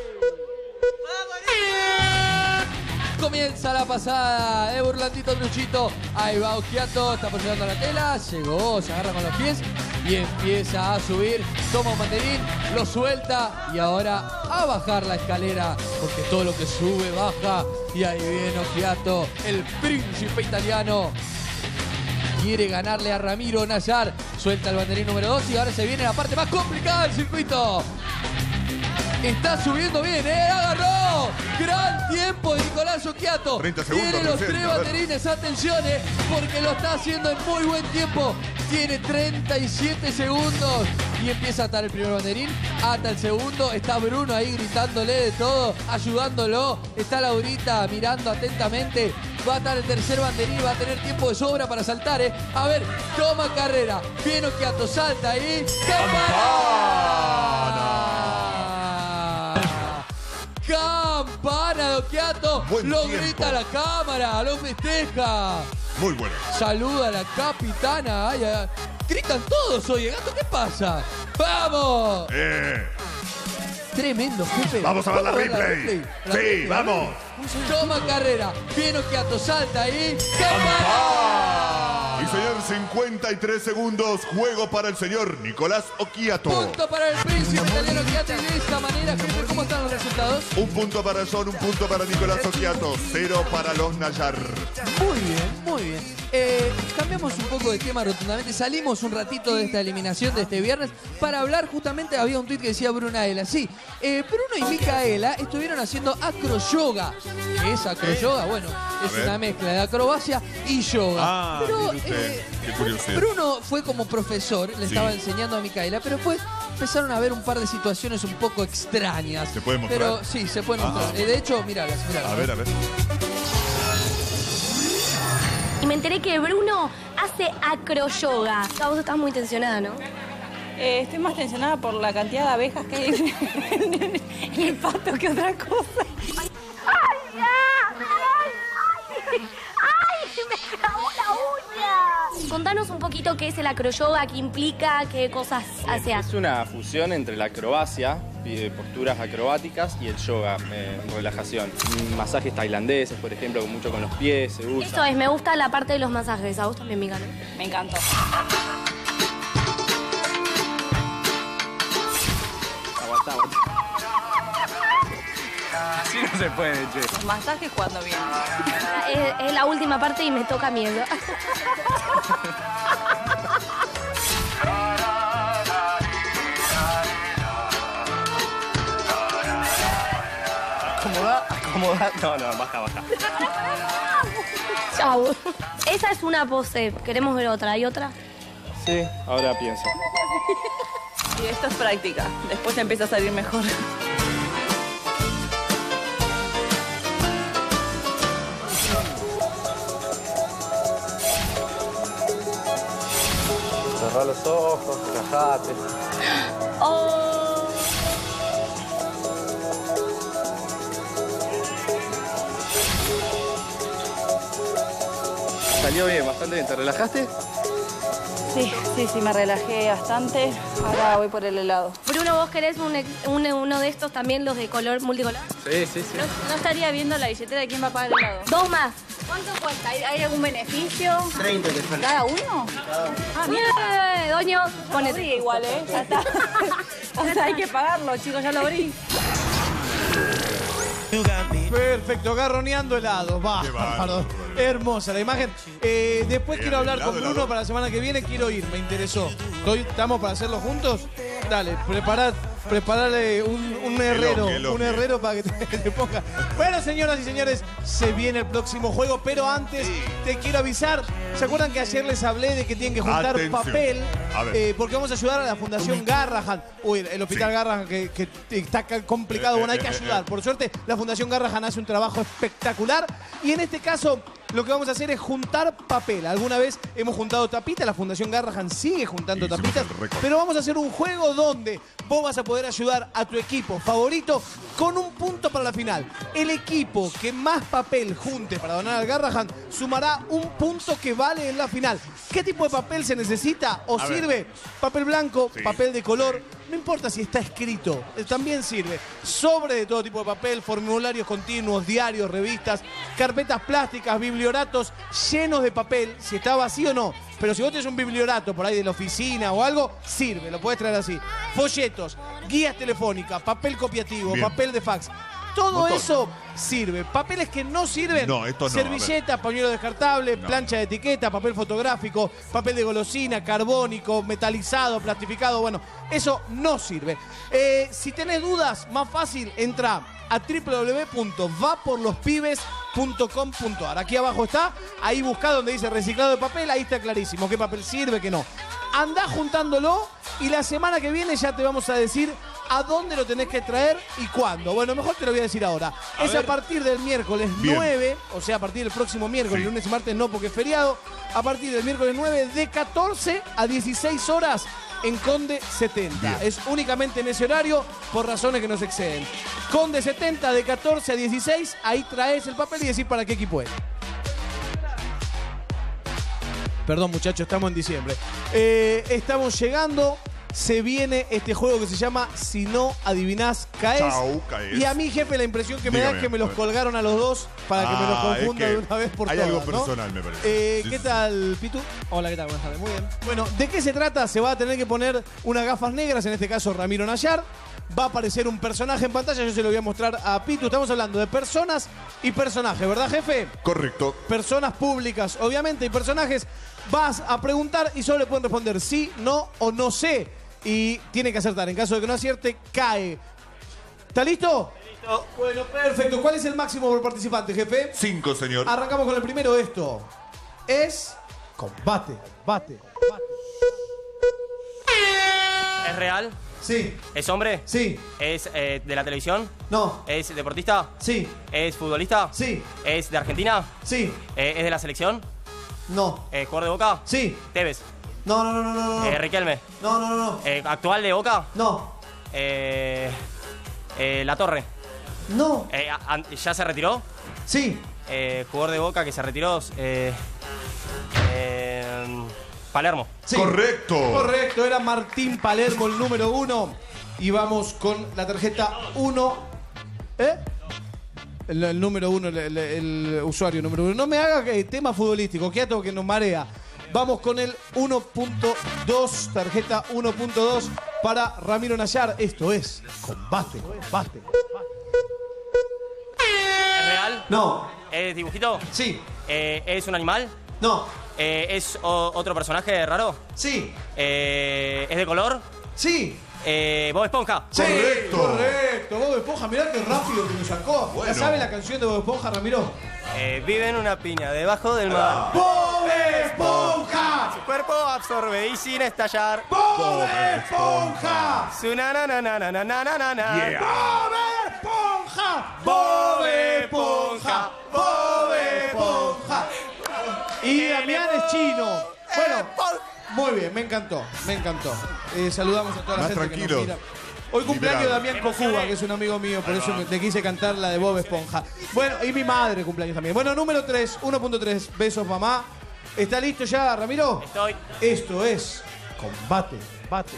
B: Comienza la pasada de Burlandito Truchito. Ahí va Occhiato, está presionando la tela. Llegó, se agarra con los pies. y empieza a subir. Toma un banderín, lo suelta y ahora a bajar la escalera, porque todo lo que sube baja. Y ahí viene Occhiato, el príncipe italiano. Quiere ganarle a Ramiro Nayar. Suelta el banderín número dos y ahora se viene la parte más complicada del circuito. Está subiendo bien, ¿eh? ¡Agarró! ¡Gran tiempo de Nicolás Occhiato!
C: treinta segundos.
B: Tiene los
C: recién,
B: tres
C: a ver.
B: banderines, atención, ¿eh? Porque lo está haciendo en muy buen tiempo. Tiene treinta y siete segundos y empieza a atar el primer banderín. Ata el segundo. Está Bruno ahí gritándole de todo, ayudándolo. Está Laurita mirando atentamente. Va a atar el tercer banderín, va a tener tiempo de sobra para saltar, ¿eh? A ver, toma carrera. Viene Occhiato, salta ahí. ¡Campana! Campana de Occhiato.
C: Buen
B: Lo
C: tiempo.
B: grita a la cámara, lo festeja.
C: Muy bueno.
B: Saluda a la capitana. Ay, ay, gritan todos hoy, gato, ¿qué pasa? ¡Vamos!
C: Eh.
B: Tremendo, jefe.
C: Vamos a ver la replay.
B: La
C: Sí,
B: replay,
C: vamos.
B: Toma carrera. Viene Occhiato, salta ahí.
C: Y señor, cincuenta y tres segundos. Juego para el señor Nicolás Occhiato.
B: Punto para el príncipe italiano Occhiato. Y de esta manera, jefe, ¿cómo están los resultados?
C: Un punto para John, un punto para Nicolás Occhiato. Cero para los Nayar.
B: Muy bien, muy bien. Eh, cambiamos un poco de tema rotundamente. Salimos un ratito de esta eliminación de este viernes para hablar justamente. Había un tuit que decía Brunaela. Sí, eh, Bruno y Micaela estuvieron haciendo acroyoga. ¿Qué es acroyoga? Bueno, es
C: ver.
B: una mezcla de acrobacia y yoga.
C: Ah,
B: pero
C: mire usted, qué curiosidad.
B: Bruno fue como profesor, le
C: Sí.
B: estaba enseñando a Micaela, pero después empezaron a ver un par de situaciones un poco extrañas.
C: ¿Se puede mostrar?
B: Pero sí, se pueden
C: Ajá.
B: mostrar. Eh, de hecho, míralas, míralas.
C: A ver, a ver.
J: Y me enteré que Bruno hace acroyoga. Ah, vos estás muy tensionada, ¿no?
K: Eh, estoy más tensionada por la cantidad de abejas que hay en el pato que otra cosa.
J: ¡Ay, ya! ¡Ay, ay! ¡Ay, se me clavó la uña! Contanos un poquito qué es el acroyoga, qué implica, qué cosas hace.
L: Es una fusión entre la acrobacia, eh, posturas acrobáticas, y el yoga, eh, relajación. Masajes tailandeses, por ejemplo, mucho con los pies, se usa.
J: Eso es, me gusta la parte de los masajes. ¿A vos también, Mica, no?
K: Me encantó.
L: Aguantá, aguantá. Así no se puede, che.
K: Los masajes cuando vienen.
J: Es, es la última parte y me toca miedo.
L: Acomoda, acomoda. No, no, baja, baja.
J: Chau. Esa es una pose. Queremos ver otra. ¿Hay otra?
L: Sí, ahora pienso.
K: Y esto es práctica. Después empieza a salir mejor.
L: Cerrá los ojos, relajate.
J: Oh.
L: Salió bien, bastante bien. ¿Te relajaste?
K: Sí, sí, sí, me relajé bastante. Ahora voy por el helado.
J: Bruno, ¿vos querés un, ex- un- uno de estos también, los de color multicolor?
L: Sí, sí, sí.
K: No, no estaría viendo la billetera de quién va a pagar el helado.
J: Dos más.
K: ¿Cuánto cuesta? ¿Hay, hay algún beneficio?
D: treinta te falta.
K: ¿Cada uno? Ah,
J: Eh, Doño,
K: Lo
J: ponete.
K: abrí igual, ¿eh? Ya está. O sea, hay que pagarlo, chicos, ya lo abrí.
A: Perfecto, garroneando helados. Va,
C: Qué bárbaro.
A: hermosa la imagen. Eh, después
C: Eh,
A: quiero hablar
C: helado,
A: con Bruno
C: helado.
A: para la semana que viene. Quiero ir, me interesó. Estoy- ¿Estamos para hacerlo juntos? Dale, preparad, preparale un, un herrero,
C: Elongue, elongue.
A: un herrero para que te, te ponga. Bueno, señoras y señores, se viene el próximo juego, pero antes te quiero avisar. ¿Se acuerdan que ayer les hablé de que tienen que juntar
C: Atención.
A: papel?
C: A ver.
A: Eh, porque vamos a ayudar a la Fundación Garrahan. Uy, el hospital
C: Sí.
A: Garrahan que, que está ca- complicado.
C: Eh,
A: Bueno, hay
C: eh,
A: que
C: eh,
A: ayudar.
C: eh.
A: Por suerte, la Fundación Garrahan hace un trabajo espectacular. Y en este caso, lo que vamos a hacer es juntar papel. Alguna vez hemos juntado tapitas, la Fundación Garrahan sigue juntando
C: Hicimos
A: tapitas.
C: el récord.
A: Pero vamos a hacer un juego donde vos vas a poder ayudar a tu equipo favorito con un punto para la final. El equipo que más papel junte para donar al Garrahan sumará un punto que vale en la final. ¿Qué tipo de papel se necesita o
C: A ver.
A: sirve? Papel blanco,
C: Sí.
A: papel de color. No importa si está escrito, eh, también sirve. Sobre de todo tipo de papel, formularios continuos, diarios, revistas, carpetas plásticas, biblioratos llenos de papel. Si está vacío o no, Pero si vos tenés un bibliorato por ahí de la oficina o algo, sirve, lo podés traer así. Folletos, guías telefónicas, papel copiativo,
C: Bien.
A: papel de fax. Todo
C: Montón.
A: eso sirve. Papeles que no sirven.
C: No, esto no,
A: Servilleta, pañuelo descartable,
C: No.
A: plancha de etiqueta, papel fotográfico, papel de golosina, carbónico, metalizado, plastificado. Bueno, eso no sirve. Eh, si tenés dudas, más fácil, entra a w w w punto va por los pibes punto com punto a r. Aquí abajo está, ahí buscá donde dice reciclado de papel, ahí está clarísimo qué papel sirve, qué no. Andá juntándolo y la semana que viene ya te vamos a decir a dónde lo tenés que traer y cuándo. Bueno, mejor te lo voy a decir ahora.
C: A
A: es
C: ver.
A: a partir del miércoles
C: Bien.
A: nueve, o sea, a partir del próximo miércoles,
C: Sí.
A: lunes y martes no porque es feriado, a partir del miércoles nueve de catorce a dieciséis horas en Conde setenta.
C: Bien.
A: Es únicamente en ese horario por razones que nos exceden. Conde setenta de catorce a dieciséis, ahí traes el papel y decís para qué equipo es. Perdón, muchachos, estamos en diciembre. Eh, estamos llegando. Se viene este juego que se llama Si no adivinás, caes.
C: Chau, caes.
A: Y a mí, jefe, la impresión que me da
C: Dígame,
A: es que me
C: a
A: los
C: ver.
A: colgaron a los dos para que me los
C: Ah, es
A: confunda
C: que
A: de una vez por
C: hay
A: todas.
C: algo
A: ¿no?
C: personal, me parece.
A: Eh,
C: Sí,
A: ¿Qué
C: sí.
A: tal, Pitu?
I: Hola, ¿qué tal? Buenas tardes. Muy bien.
A: Bueno, ¿de qué se trata? Se va a tener que poner unas gafas negras, en este caso Ramiro Nayar. Va a aparecer un personaje en pantalla, yo se lo voy a mostrar a Pitu. Estamos hablando de personas y personajes, ¿verdad, jefe?
C: Correcto.
A: Personas públicas, obviamente, y personajes. Vas a preguntar y solo le pueden responder sí, no o no sé. Y tiene que acertar. En caso de que no acierte, cae. ¿Está listo? Listo. Bueno, perfecto. ¿Cuál es el máximo por participante, jefe?
C: Cinco, señor.
A: Arrancamos con el primero. Esto es combate, combate, combate.
M: ¿Es real?
A: Sí.
M: ¿Es hombre?
A: Sí.
M: ¿Es eh, de la televisión?
A: No.
M: ¿Es deportista?
A: Sí.
M: ¿Es futbolista?
A: Sí.
M: ¿Es de Argentina?
A: Sí.
M: Eh, ¿Es de la selección?
A: No.
M: Eh, ¿Jugador de Boca?
A: Sí.
M: ¿Tevez?
A: No, no, no, no, no. no.
M: Eh, ¿Riquelme?
A: No, no, no, no.
M: Eh, ¿Actual de Boca?
A: No.
M: Eh, eh, ¿La Torre?
A: No.
M: Eh, a- an- ¿Ya se retiró?
A: Sí.
M: Eh, ¿Jugador de Boca que se retiró? Eh, eh, Palermo.
A: Sí.
C: Correcto.
A: Correcto, era Martín Palermo el número uno. Y vamos con la tarjeta uno. ¿Eh? El, el número uno, el, el- el usuario número uno. No me haga que- tema futbolístico, quieto que nos marea. Vamos con el uno punto dos, tarjeta uno punto dos para Ramiro Nayar. Esto es combate, combate.
M: ¿Es real?
A: No.
M: ¿Es dibujito?
A: Sí.
M: Eh, ¿Es un animal?
A: No.
M: Eh, ¿Es o- otro personaje raro?
A: Sí.
M: Eh, ¿Es de color?
A: Sí.
M: Eh, ¿Bob Esponja?
A: Sí,
C: Correcto.
A: correcto. Bob Esponja, mirá qué rápido que nos sacó. ¿Ya
C: Bueno.
A: sabe la canción de Bob Esponja, Ramiro?
M: Eh, vive en una piña debajo del mar.
A: ¡Bob Esponja!
M: Su cuerpo absorbe y sin estallar.
A: ¡Bob Esponja!
M: Su na na na na na na na na na.
C: Yeah.
A: ¡Bob Esponja! ¡Bob Esponja! ¡Bob Esponja! Y Damián es chino. Bueno, muy bien, me encantó, me encantó. Eh, saludamos a toda la
C: Más
A: gente que
C: tranquilo.
A: nos mira. Hoy cumpleaños
C: Liberado.
A: Damián Cocuba, que es un amigo mío, por eso me- le quise cantar la de Bob Esponja. Bueno, y mi madre cumpleaños también. Bueno, número tres, uno punto tres, besos mamá. ¿Está listo ya, Ramiro?
M: Estoy.
A: Esto es combate, combate.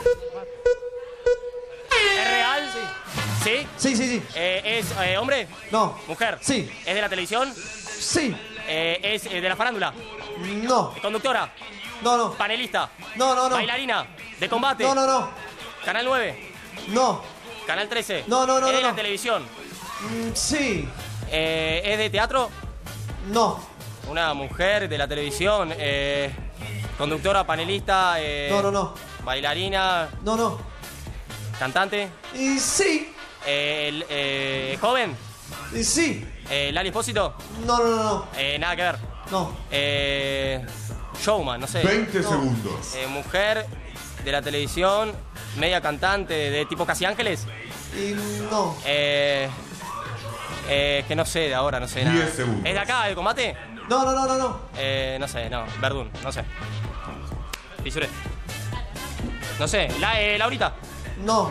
M: ¿Es real? Sí.
A: Sí, sí, sí.
M: Eh, ¿Es eh, hombre?
A: No.
M: ¿Mujer?
A: Sí.
M: ¿Es de la televisión?
A: Sí.
M: Eh, ¿Es eh, de la farándula?
A: No.
M: ¿Conductora?
A: No, no.
M: ¿Panelista?
A: No, no, no.
M: ¿Bailarina? ¿De combate?
A: No, no, no.
M: ¿Canal nueve?
A: No.
M: ¿Canal trece?
A: No, no, no,
M: ¿Es
A: no,
M: de la
A: no.
M: televisión?
A: Mm, sí.
M: Eh, ¿Es de teatro?
A: No.
M: Una mujer de la televisión. Eh, ¿Conductora, panelista? Eh,
A: No, no, no.
M: ¿Bailarina?
A: No, no.
M: ¿Cantante?
A: Y sí.
M: Eh, el- eh, ¿Joven?
A: Y sí.
M: Eh, ¿Lali Espósito?
A: No, no, no, no.
M: Eh, nada que ver.
A: No.
M: Eh, showman, no sé.
C: veinte
A: No.
C: segundos.
M: Eh, mujer de la televisión, media cantante de tipo Casi Ángeles.
A: Y no.
M: Eh, eh, que no sé de ahora, no sé nada.
C: diez segundos.
M: ¿Es de acá, de combate?
A: No, no, no, no, no.
M: Eh, no sé, no. Verdún, no sé. Fisuré. No sé. La, eh, Laurita.
A: No.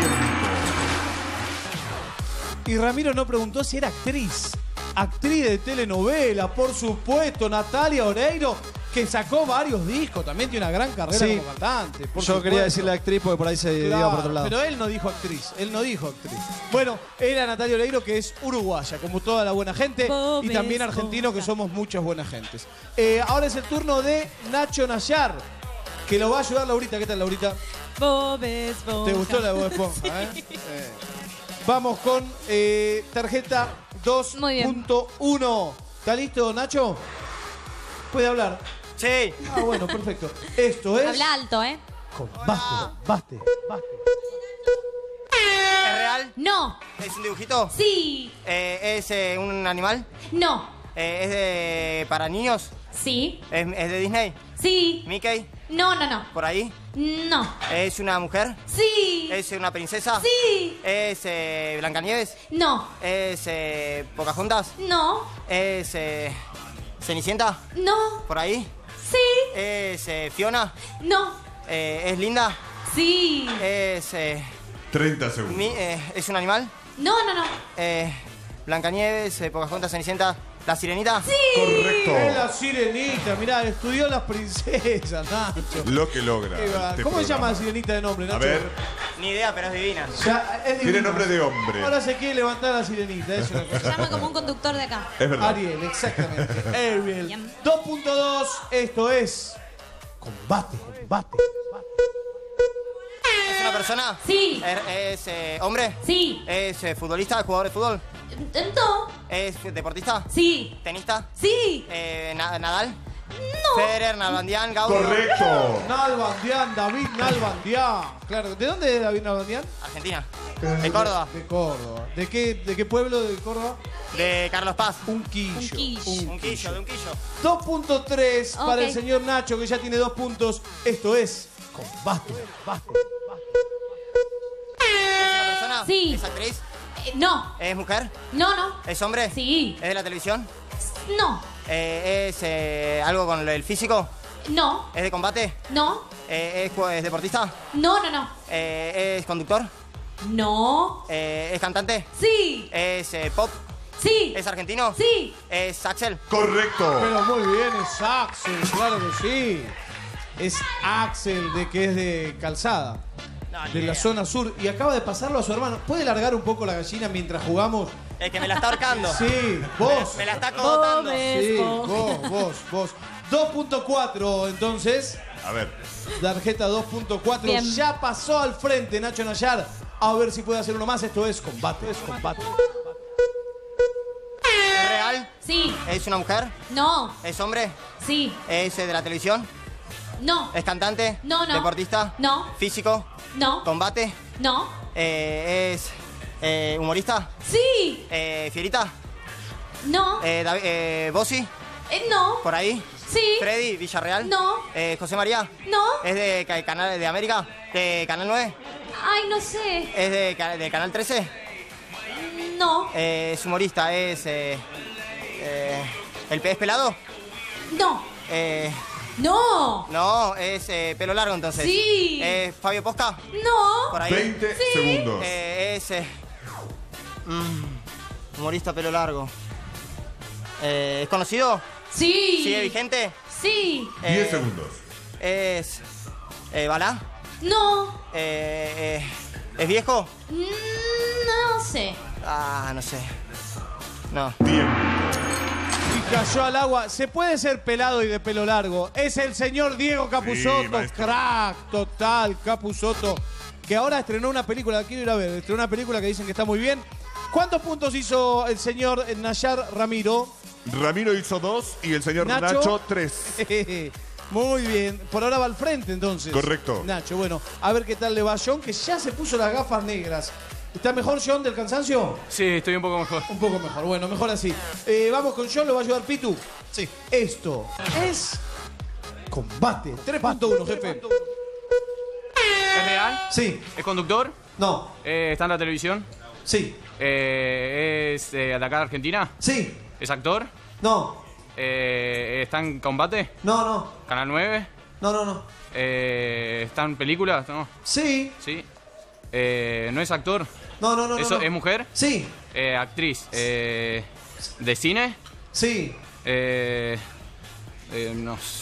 A: Y Ramiro no preguntó si era actriz. Actriz de telenovela, por supuesto, Natalia Oreiro. que sacó varios discos, también tiene una gran carrera
I: Sí.
A: como cantante. por
I: Yo
A: supuesto.
I: quería decirle actriz porque por ahí se
A: Claro,
I: iba por otro lado.
A: pero él no dijo actriz, él no dijo actriz. Bueno, era Natalia Oreiro, que es uruguaya, como toda la buena gente,
E: Bob
A: y también argentino, que somos muchas buenas gentes. Eh, ahora es el turno de Nacho Nayar, que lo va a ayudar Laurita. ¿Qué tal, Laurita?
E: Bob Esponja.
A: ¿Te gustó la Bob Esponja, eh? Eh. Vamos con eh, tarjeta dos punto uno. ¿Está listo, Nacho? ¿Puede hablar?
M: Sí.
A: Ah, bueno, perfecto. Esto es...
E: Habla alto, ¿eh?
A: Baste, baste, baste.
M: ¿Es real?
E: No.
M: ¿Es un dibujito?
E: Sí.
M: Eh, ¿Es eh, un animal?
E: No.
M: Eh, ¿Es de para niños?
E: Sí.
M: ¿Es, es de Disney?
E: Sí.
M: ¿Mickey?
E: No, no, no.
M: ¿Por ahí?
E: No.
M: ¿Es una mujer?
E: Sí.
M: ¿Es una princesa?
E: Sí.
M: ¿Es eh, Blancanieves?
E: No.
M: ¿Es eh, Pocahontas?
E: No.
M: ¿Es eh, Cenicienta?
E: No.
M: ¿Por ahí?
E: Sí.
M: ¿Es eh, Fiona?
E: No.
M: Eh, ¿Es Linda?
E: Sí.
M: ¿Es, eh,
C: treinta segundos.
M: mi- eh, ¿Es un animal?
E: No, no, no.
M: Eh, Blancanieves, eh, Pocahontas, Cenicienta, ¿La Sirenita?
E: Sí.
C: Correcto.
A: Es la sirenita, mirá, estudió las princesas, Nacho.
C: Lo que logra.
A: Qué va.
C: este
A: ¿Cómo se
C: programa.
A: llama la sirenita de nombre, Nacho?
C: A ver,
M: Ni idea, pero es divina.
A: Ya, es
C: tiene
A: divino.
C: nombre de hombre.
A: Ahora se quiere levantar la sirenita, es una
E: Se
A: cosa.
E: llama como un conductor de acá.
C: Es verdad.
A: Ariel, exactamente. Ariel.
E: Bien.
A: dos punto dos, esto es... Combate, combate.
M: ¿Es una persona?
E: Sí.
M: ¿Es, es, eh, hombre?
E: Sí.
M: ¿Es eh, futbolista, jugador de fútbol?
E: No.
M: ¿Es deportista?
E: Sí.
M: ¿Tenista?
E: Sí.
M: Eh, Na- ¿Nadal?
E: No.
M: Federer, Nalbandián, Gaudio.
C: Correcto.
A: Nalbandián, David Nalbandián. Claro, ¿de dónde es David Nalbandián?
M: Argentina. ¿De Córdoba?
A: De Córdoba. ¿De qué, de qué pueblo de Córdoba?
M: ¿De Carlos Paz?
A: Unquillo.
E: Unquillo.
M: Un quillo, de un quillo.
A: dos punto tres para
E: Ok.
A: el señor Nacho, que ya tiene dos puntos. Esto es combate. combate.
M: ¿Es una persona?
E: Sí.
M: ¿Es actriz?
E: Eh, no.
M: ¿Es mujer?
E: No, no.
M: ¿Es hombre?
E: Sí.
M: ¿Es de la televisión?
E: No.
M: Eh, ¿Es eh, algo con el físico?
E: No.
M: ¿Es de combate?
E: No.
M: Eh, ¿es, ju- es deportista?
E: No, no, no.
M: Eh, ¿Es conductor?
E: No.
M: Eh, ¿Es cantante?
E: Sí.
M: ¿Es eh, pop?
E: Sí.
M: ¿Es argentino?
E: Sí.
M: ¿Es Axel?
C: Correcto.
A: Pero muy bien, es Axel, claro que sí. Es Axel, de que es de Calzada,
M: No, ni
A: de la
M: idea.
A: zona sur. Y acaba de pasarlo a su hermano. ¿Puede largar un poco la gallina mientras jugamos?
M: El que me la está ahorcando.
A: Sí, vos.
M: Me la está cogotando.
A: Sí, vos, vos, vos. dos punto cuatro, entonces.
C: A ver.
A: Tarjeta dos punto cuatro.
E: Bien.
A: Ya pasó al frente Nacho Nayar. A ver si puede hacer uno más. Esto es combate. Es combate.
M: ¿Es real?
E: Sí.
M: ¿Es una mujer?
E: No.
M: ¿Es hombre?
E: Sí.
M: ¿Es eh, de la televisión?
E: No.
M: ¿Es cantante?
E: No, no.
M: ¿Deportista?
E: No.
M: ¿Físico?
E: No.
M: ¿Combate?
E: No.
M: Eh, ¿Es eh, humorista?
E: Sí.
M: Eh, ¿Fierita?
E: No.
M: Eh, David- eh, ¿Bossi?
E: Eh, no.
M: ¿Por ahí?
E: Sí.
M: ¿Freddy? ¿Villarreal?
E: No.
M: Eh, ¿José María?
E: No.
M: ¿Es de ca- Canal de América? ¿De Canal nueve?
E: Ay, no sé.
M: ¿Es de, ca- de Canal trece?
E: No.
M: Eh, ¿Es humorista? ¿Es eh, eh, el pez pelado?
E: No.
M: Eh,
E: No.
M: no, es eh, pelo largo entonces.
E: Sí.
M: ¿Es Fabio Posca?
E: No.
M: ¿Por ahí?
C: veinte
E: Sí.
C: segundos.
M: Eh, es eh, mm, humorista pelo largo. Eh, ¿Es conocido?
E: Sí.
M: ¿Sigue vigente?
E: Sí.
M: Eh,
C: diez segundos.
M: ¿Es eh, Balá?
E: No.
M: Eh, eh, ¿Es viejo?
E: Mm, No sé.
M: Ah, no sé. No.
A: Y cayó al agua. Se puede ser pelado y de pelo largo. Es el señor Diego Capusotto.
C: Sí, maestro.
A: Crack total, Capusotto. Que ahora estrenó una película. Quiero ir a ver. Estrenó una película que dicen que está muy bien. ¿Cuántos puntos hizo el señor Nayar Ramiro?
C: Ramiro hizo dos y el señor
A: Nacho.
C: Nacho, tres.
A: Muy bien. Por ahora va al frente entonces.
C: Correcto.
A: Nacho, bueno, a ver qué tal le va a John, que ya se puso las gafas negras. ¿Está mejor John del cansancio?
N: Sí, estoy un poco mejor.
A: Un poco mejor, bueno, mejor así. Eh, vamos con John, lo va a ayudar Pitu. Sí. Esto es combate. tres punto uno, jefe.
N: ¿Es real?
A: Sí.
N: ¿Es conductor?
A: No.
N: Eh, ¿Está en la televisión?
A: Sí.
N: Eh, ¿Es eh, de acá de Argentina?
A: Sí.
N: ¿Es actor?
A: No.
N: Eh, ¿Está en combate?
A: No, no.
N: ¿Canal nueve?
A: No, no, no.
N: Eh, ¿Está en películas? No.
A: Sí.
N: Sí. Eh, ¿No es actor?
A: No, no, no.
N: ¿Eso,
A: no, no.
N: ¿Es mujer?
A: Sí.
N: Eh, actriz. Eh, ¿De cine?
A: Sí.
N: Eh, eh, no. s-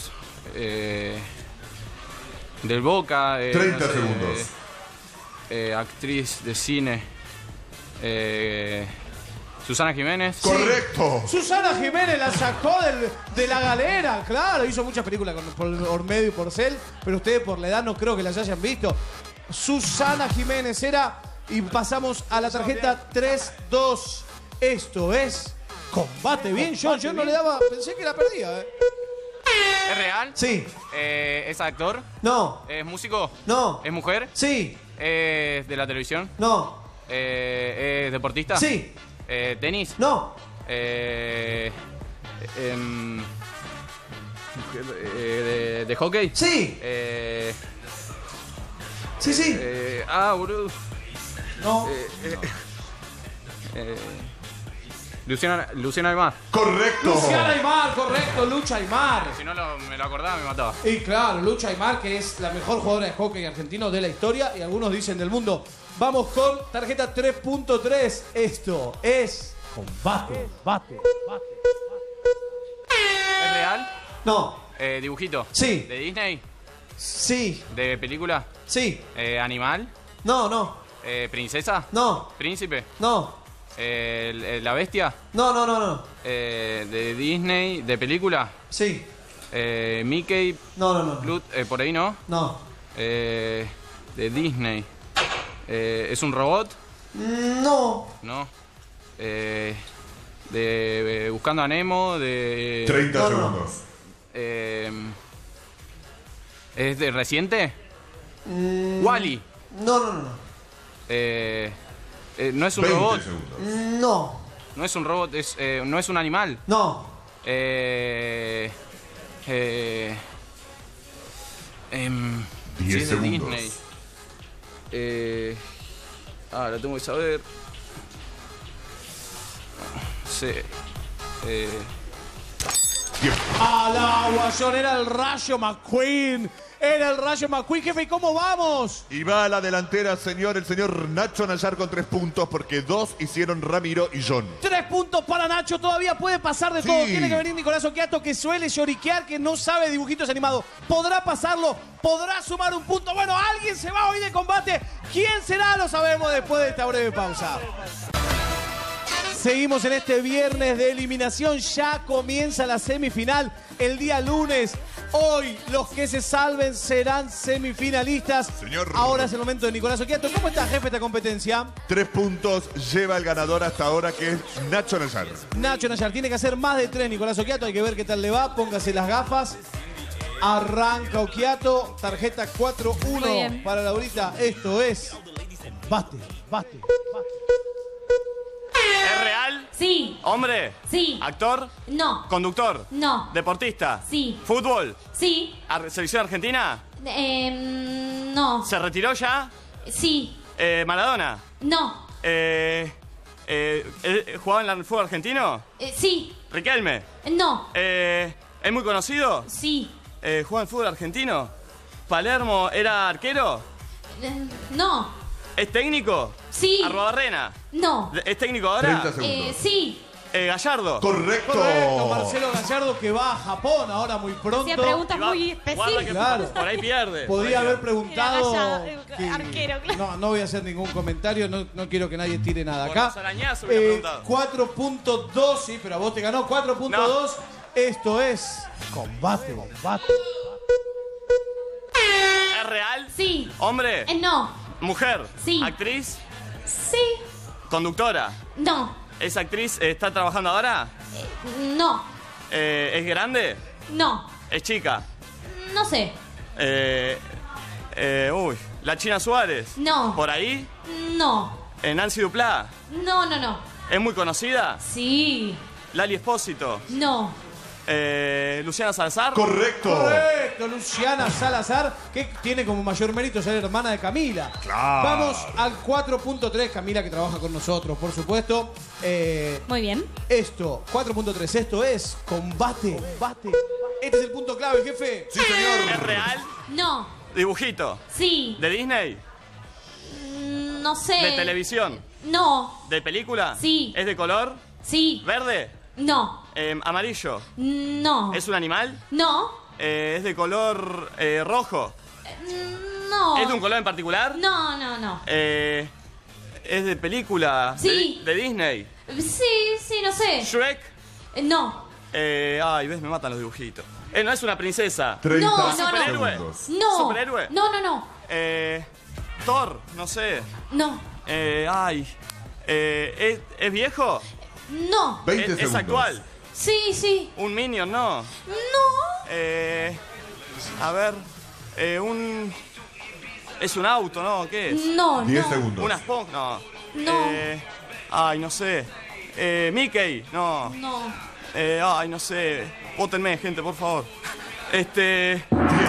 N: Eh, del Boca. Eh,
C: treinta
N: no sé,
C: segundos.
N: eh, eh, actriz de cine. Eh, Susana Jiménez.
C: Correcto.
A: Susana Jiménez la sacó del- de la galera, claro, hizo muchas películas con, por Ormedio y Porcel, pero ustedes por la edad no creo que las hayan visto. Susana Jiménez era, y pasamos a la tarjeta tres dos. Esto es combate bien, John. Yo no le daba, pensé que la perdía, ¿eh?
N: ¿Es real?
I: Sí.
N: Eh, ¿Es actor?
I: No.
N: ¿Es músico?
I: No.
N: ¿Es mujer?
I: Sí.
N: ¿Es de la televisión?
I: No.
N: Eh, ¿Es deportista?
I: Sí.
N: Eh, ¿Tenis?
I: No.
N: Eh, em, eh, de, ¿De hockey?
I: Sí.
N: Eh,
I: Sí, sí.
N: eh, ah, boludo.
A: No.
N: Eh, eh, eh, Luciana, Luciana Aymar.
C: Correcto.
A: Luciana Aymar, correcto, Lucha Aymar.
N: Si no lo- me lo acordaba, me mataba.
A: Y claro, Lucha Aymar, que es la mejor jugadora de hockey argentino de la historia y algunos dicen del mundo. Vamos con tarjeta tres punto tres. Esto es combate, combate, combate.
N: ¿Es real?
I: No.
N: Eh, ¿Dibujito?
I: Sí.
N: ¿De Disney?
I: Sí.
N: ¿De película?
I: Sí.
N: Eh, ¿Animal?
I: No, no.
N: Eh, ¿Princesa?
I: No.
N: ¿Príncipe?
I: No.
N: Eh, el- el- ¿La bestia?
I: No, no, no, no.
N: Eh, ¿De Disney? ¿De película?
I: Sí.
N: Eh, ¿Mickey?
I: No, no, no.
N: Plut- eh, ¿Por ahí no?
I: No.
N: Eh, ¿De Disney? Eh, ¿Es un robot?
I: No.
N: No. Eh, ¿De eh, Buscando a Nemo? De...
C: treinta
I: No, no.
C: segundos.
N: Eh, ¿Es de reciente?
I: Mm,
N: ¿Wall-E?
I: No, no, no, no.
N: Eh, eh, ¿No es un
C: veinte
N: robot?
C: segundos.
I: No.
N: No es un robot, es, eh, no es un animal.
I: No.
N: Eh, eh, em,
C: Diez
N: si es de
C: segundos.
N: Disney. Eh, ah, la tengo que saber. Sí. Eh,
A: Al agua, John, era el Rayo McQueen. Era el Rayo McQueen, jefe, ¿y cómo vamos?
C: Y va a la delantera, señor, el señor Nacho Nayar con tres puntos, porque dos hicieron Ramiro y John.
A: Tres puntos para Nacho, todavía puede pasar de
C: Sí.
A: todo. Tiene que venir Nicolás Oquiato, que suele lloriquear, que no sabe dibujitos animados. ¿Podrá pasarlo? ¿Podrá sumar un punto? Bueno, alguien se va hoy de combate. ¿Quién será? Lo sabemos después de esta breve pausa. Seguimos en este viernes de eliminación. Ya comienza la semifinal el día lunes. Hoy los que se salven serán semifinalistas.
C: Señor.
A: Ahora es el momento de Nicolás Oquiato. ¿Cómo está, jefe, esta competencia?
C: Tres puntos lleva el ganador hasta ahora, que es Nacho Nayar.
A: Nacho Nayar tiene que hacer más de tres, Nicolás Oquiato. Hay que ver qué tal le va. Póngase las gafas. Arranca Oquiato. Tarjeta cuatro uno
E: Muy bien.
A: para Laurita. Esto es bate, bate, bate.
M: ¿Es real?
E: Sí.
M: ¿Hombre?
E: Sí.
M: ¿Actor?
E: No.
M: ¿Conductor?
E: No.
M: ¿Deportista?
E: Sí.
M: ¿Fútbol?
E: Sí.
M: Ar- ¿Selección argentina?
E: Em, no.
M: ¿Se retiró ya?
E: Sí.
M: Eh, ¿Maradona?
E: No.
M: Eh, eh, eh, ¿Jugaba en el fútbol argentino?
E: Eh, sí.
M: ¿Riquelme?
E: No.
M: Eh, ¿Es muy conocido?
E: Sí.
M: Eh, ¿Juega en el fútbol argentino? ¿Palermo era arquero?
E: Eh, no.
M: ¿Es técnico?
E: Sí.
M: ¿Arrobarrena?
E: No.
M: ¿Es técnico ahora?
C: treinta segundos.
E: Eh, sí.
M: Eh, ¿Gallardo?
C: Correcto.
A: Correcto, Marcelo Gallardo, que va a Japón ahora muy pronto.
E: Hacía preguntas
M: Guarda
E: muy
M: que
E: específicas.
A: Claro.
M: por ahí pierde.
A: Podría haber preguntado.
E: Era Gallardo,
A: que-
E: arquero, claro.
A: No, no voy a hacer ningún comentario, no, no quiero que nadie tire nada
M: Por
A: acá.
M: los arañazos hubiera
A: Eh,
M: preguntado.
A: cuatro punto dos, sí, pero a vos te ganó cuatro punto dos. Esto es combate, combate.
M: ¿Es real?
E: Sí.
M: ¿Hombre?
E: Eh, no.
M: ¿Mujer?
E: Sí.
M: ¿Actriz?
E: Sí.
M: ¿Conductora?
E: No.
M: ¿Esa actriz eh, está trabajando ahora?
E: No.
M: Eh, ¿Es grande?
E: No.
M: ¿Es chica?
E: No sé.
M: Eh, eh, uy, ¿la China Suárez?
E: No.
M: ¿Por ahí?
E: No.
M: Eh, ¿Nancy Duplá?
E: No, no, no.
M: ¿Es muy conocida?
E: Sí.
M: ¿Lali Espósito?
E: No.
M: Eh, ¿Luciana Salazar?
C: Correcto.
A: Correcto, Luciana Salazar, que tiene como mayor mérito ser hermana de Camila.
C: Claro.
A: Vamos al cuatro punto tres, Camila, que trabaja con nosotros, por supuesto. Eh,
E: Muy bien.
A: esto, cuatro punto tres, esto es combate, combate. Este es el punto clave, jefe.
C: Sí, señor.
M: ¿Es real?
E: No.
M: ¿Dibujito?
E: Sí.
M: ¿De Disney?
E: Mm, No sé.
M: ¿De televisión?
E: No.
M: ¿De película?
E: Sí.
M: ¿Es de color?
E: Sí.
M: ¿Verde?
E: No.
M: Eh, ¿Amarillo?
E: No.
M: ¿Es un animal?
E: No.
O: Eh, ¿Es de color eh, rojo?
E: No.
O: ¿Es de un color en particular?
E: No, no, no.
O: Eh, ¿Es de película?
E: Sí.
O: ¿De, de Disney?
E: Sí, sí, no sé.
O: ¿Shrek?
E: Eh, no.
O: Eh, ay, ves, me matan los dibujitos. Eh, ¿No es una princesa?
C: treinta
E: No, no, no.
O: ¿Superhéroe?
C: segundos.
E: No.
O: ¿Superhéroe?
E: No, no, no.
O: Eh, Thor, no sé.
E: No.
O: Eh, ay. Eh, ¿es, ¿Es viejo?
E: No.
C: veinte
O: ¿Es,
C: segundos.
O: ¿Es actual?
E: Sí, sí.
O: ¿Un Minion? No.
E: No.
O: Eh, a ver. Eh, un... ¿Es un auto, no? ¿Qué es?
E: No,
C: diez
E: no.
C: segundos.
O: ¿Una esponja? No.
E: No.
O: Eh, ay, no sé. Eh, Mickey, no.
E: No.
O: Eh, ay, no sé. Vótenme, gente, por favor. Este...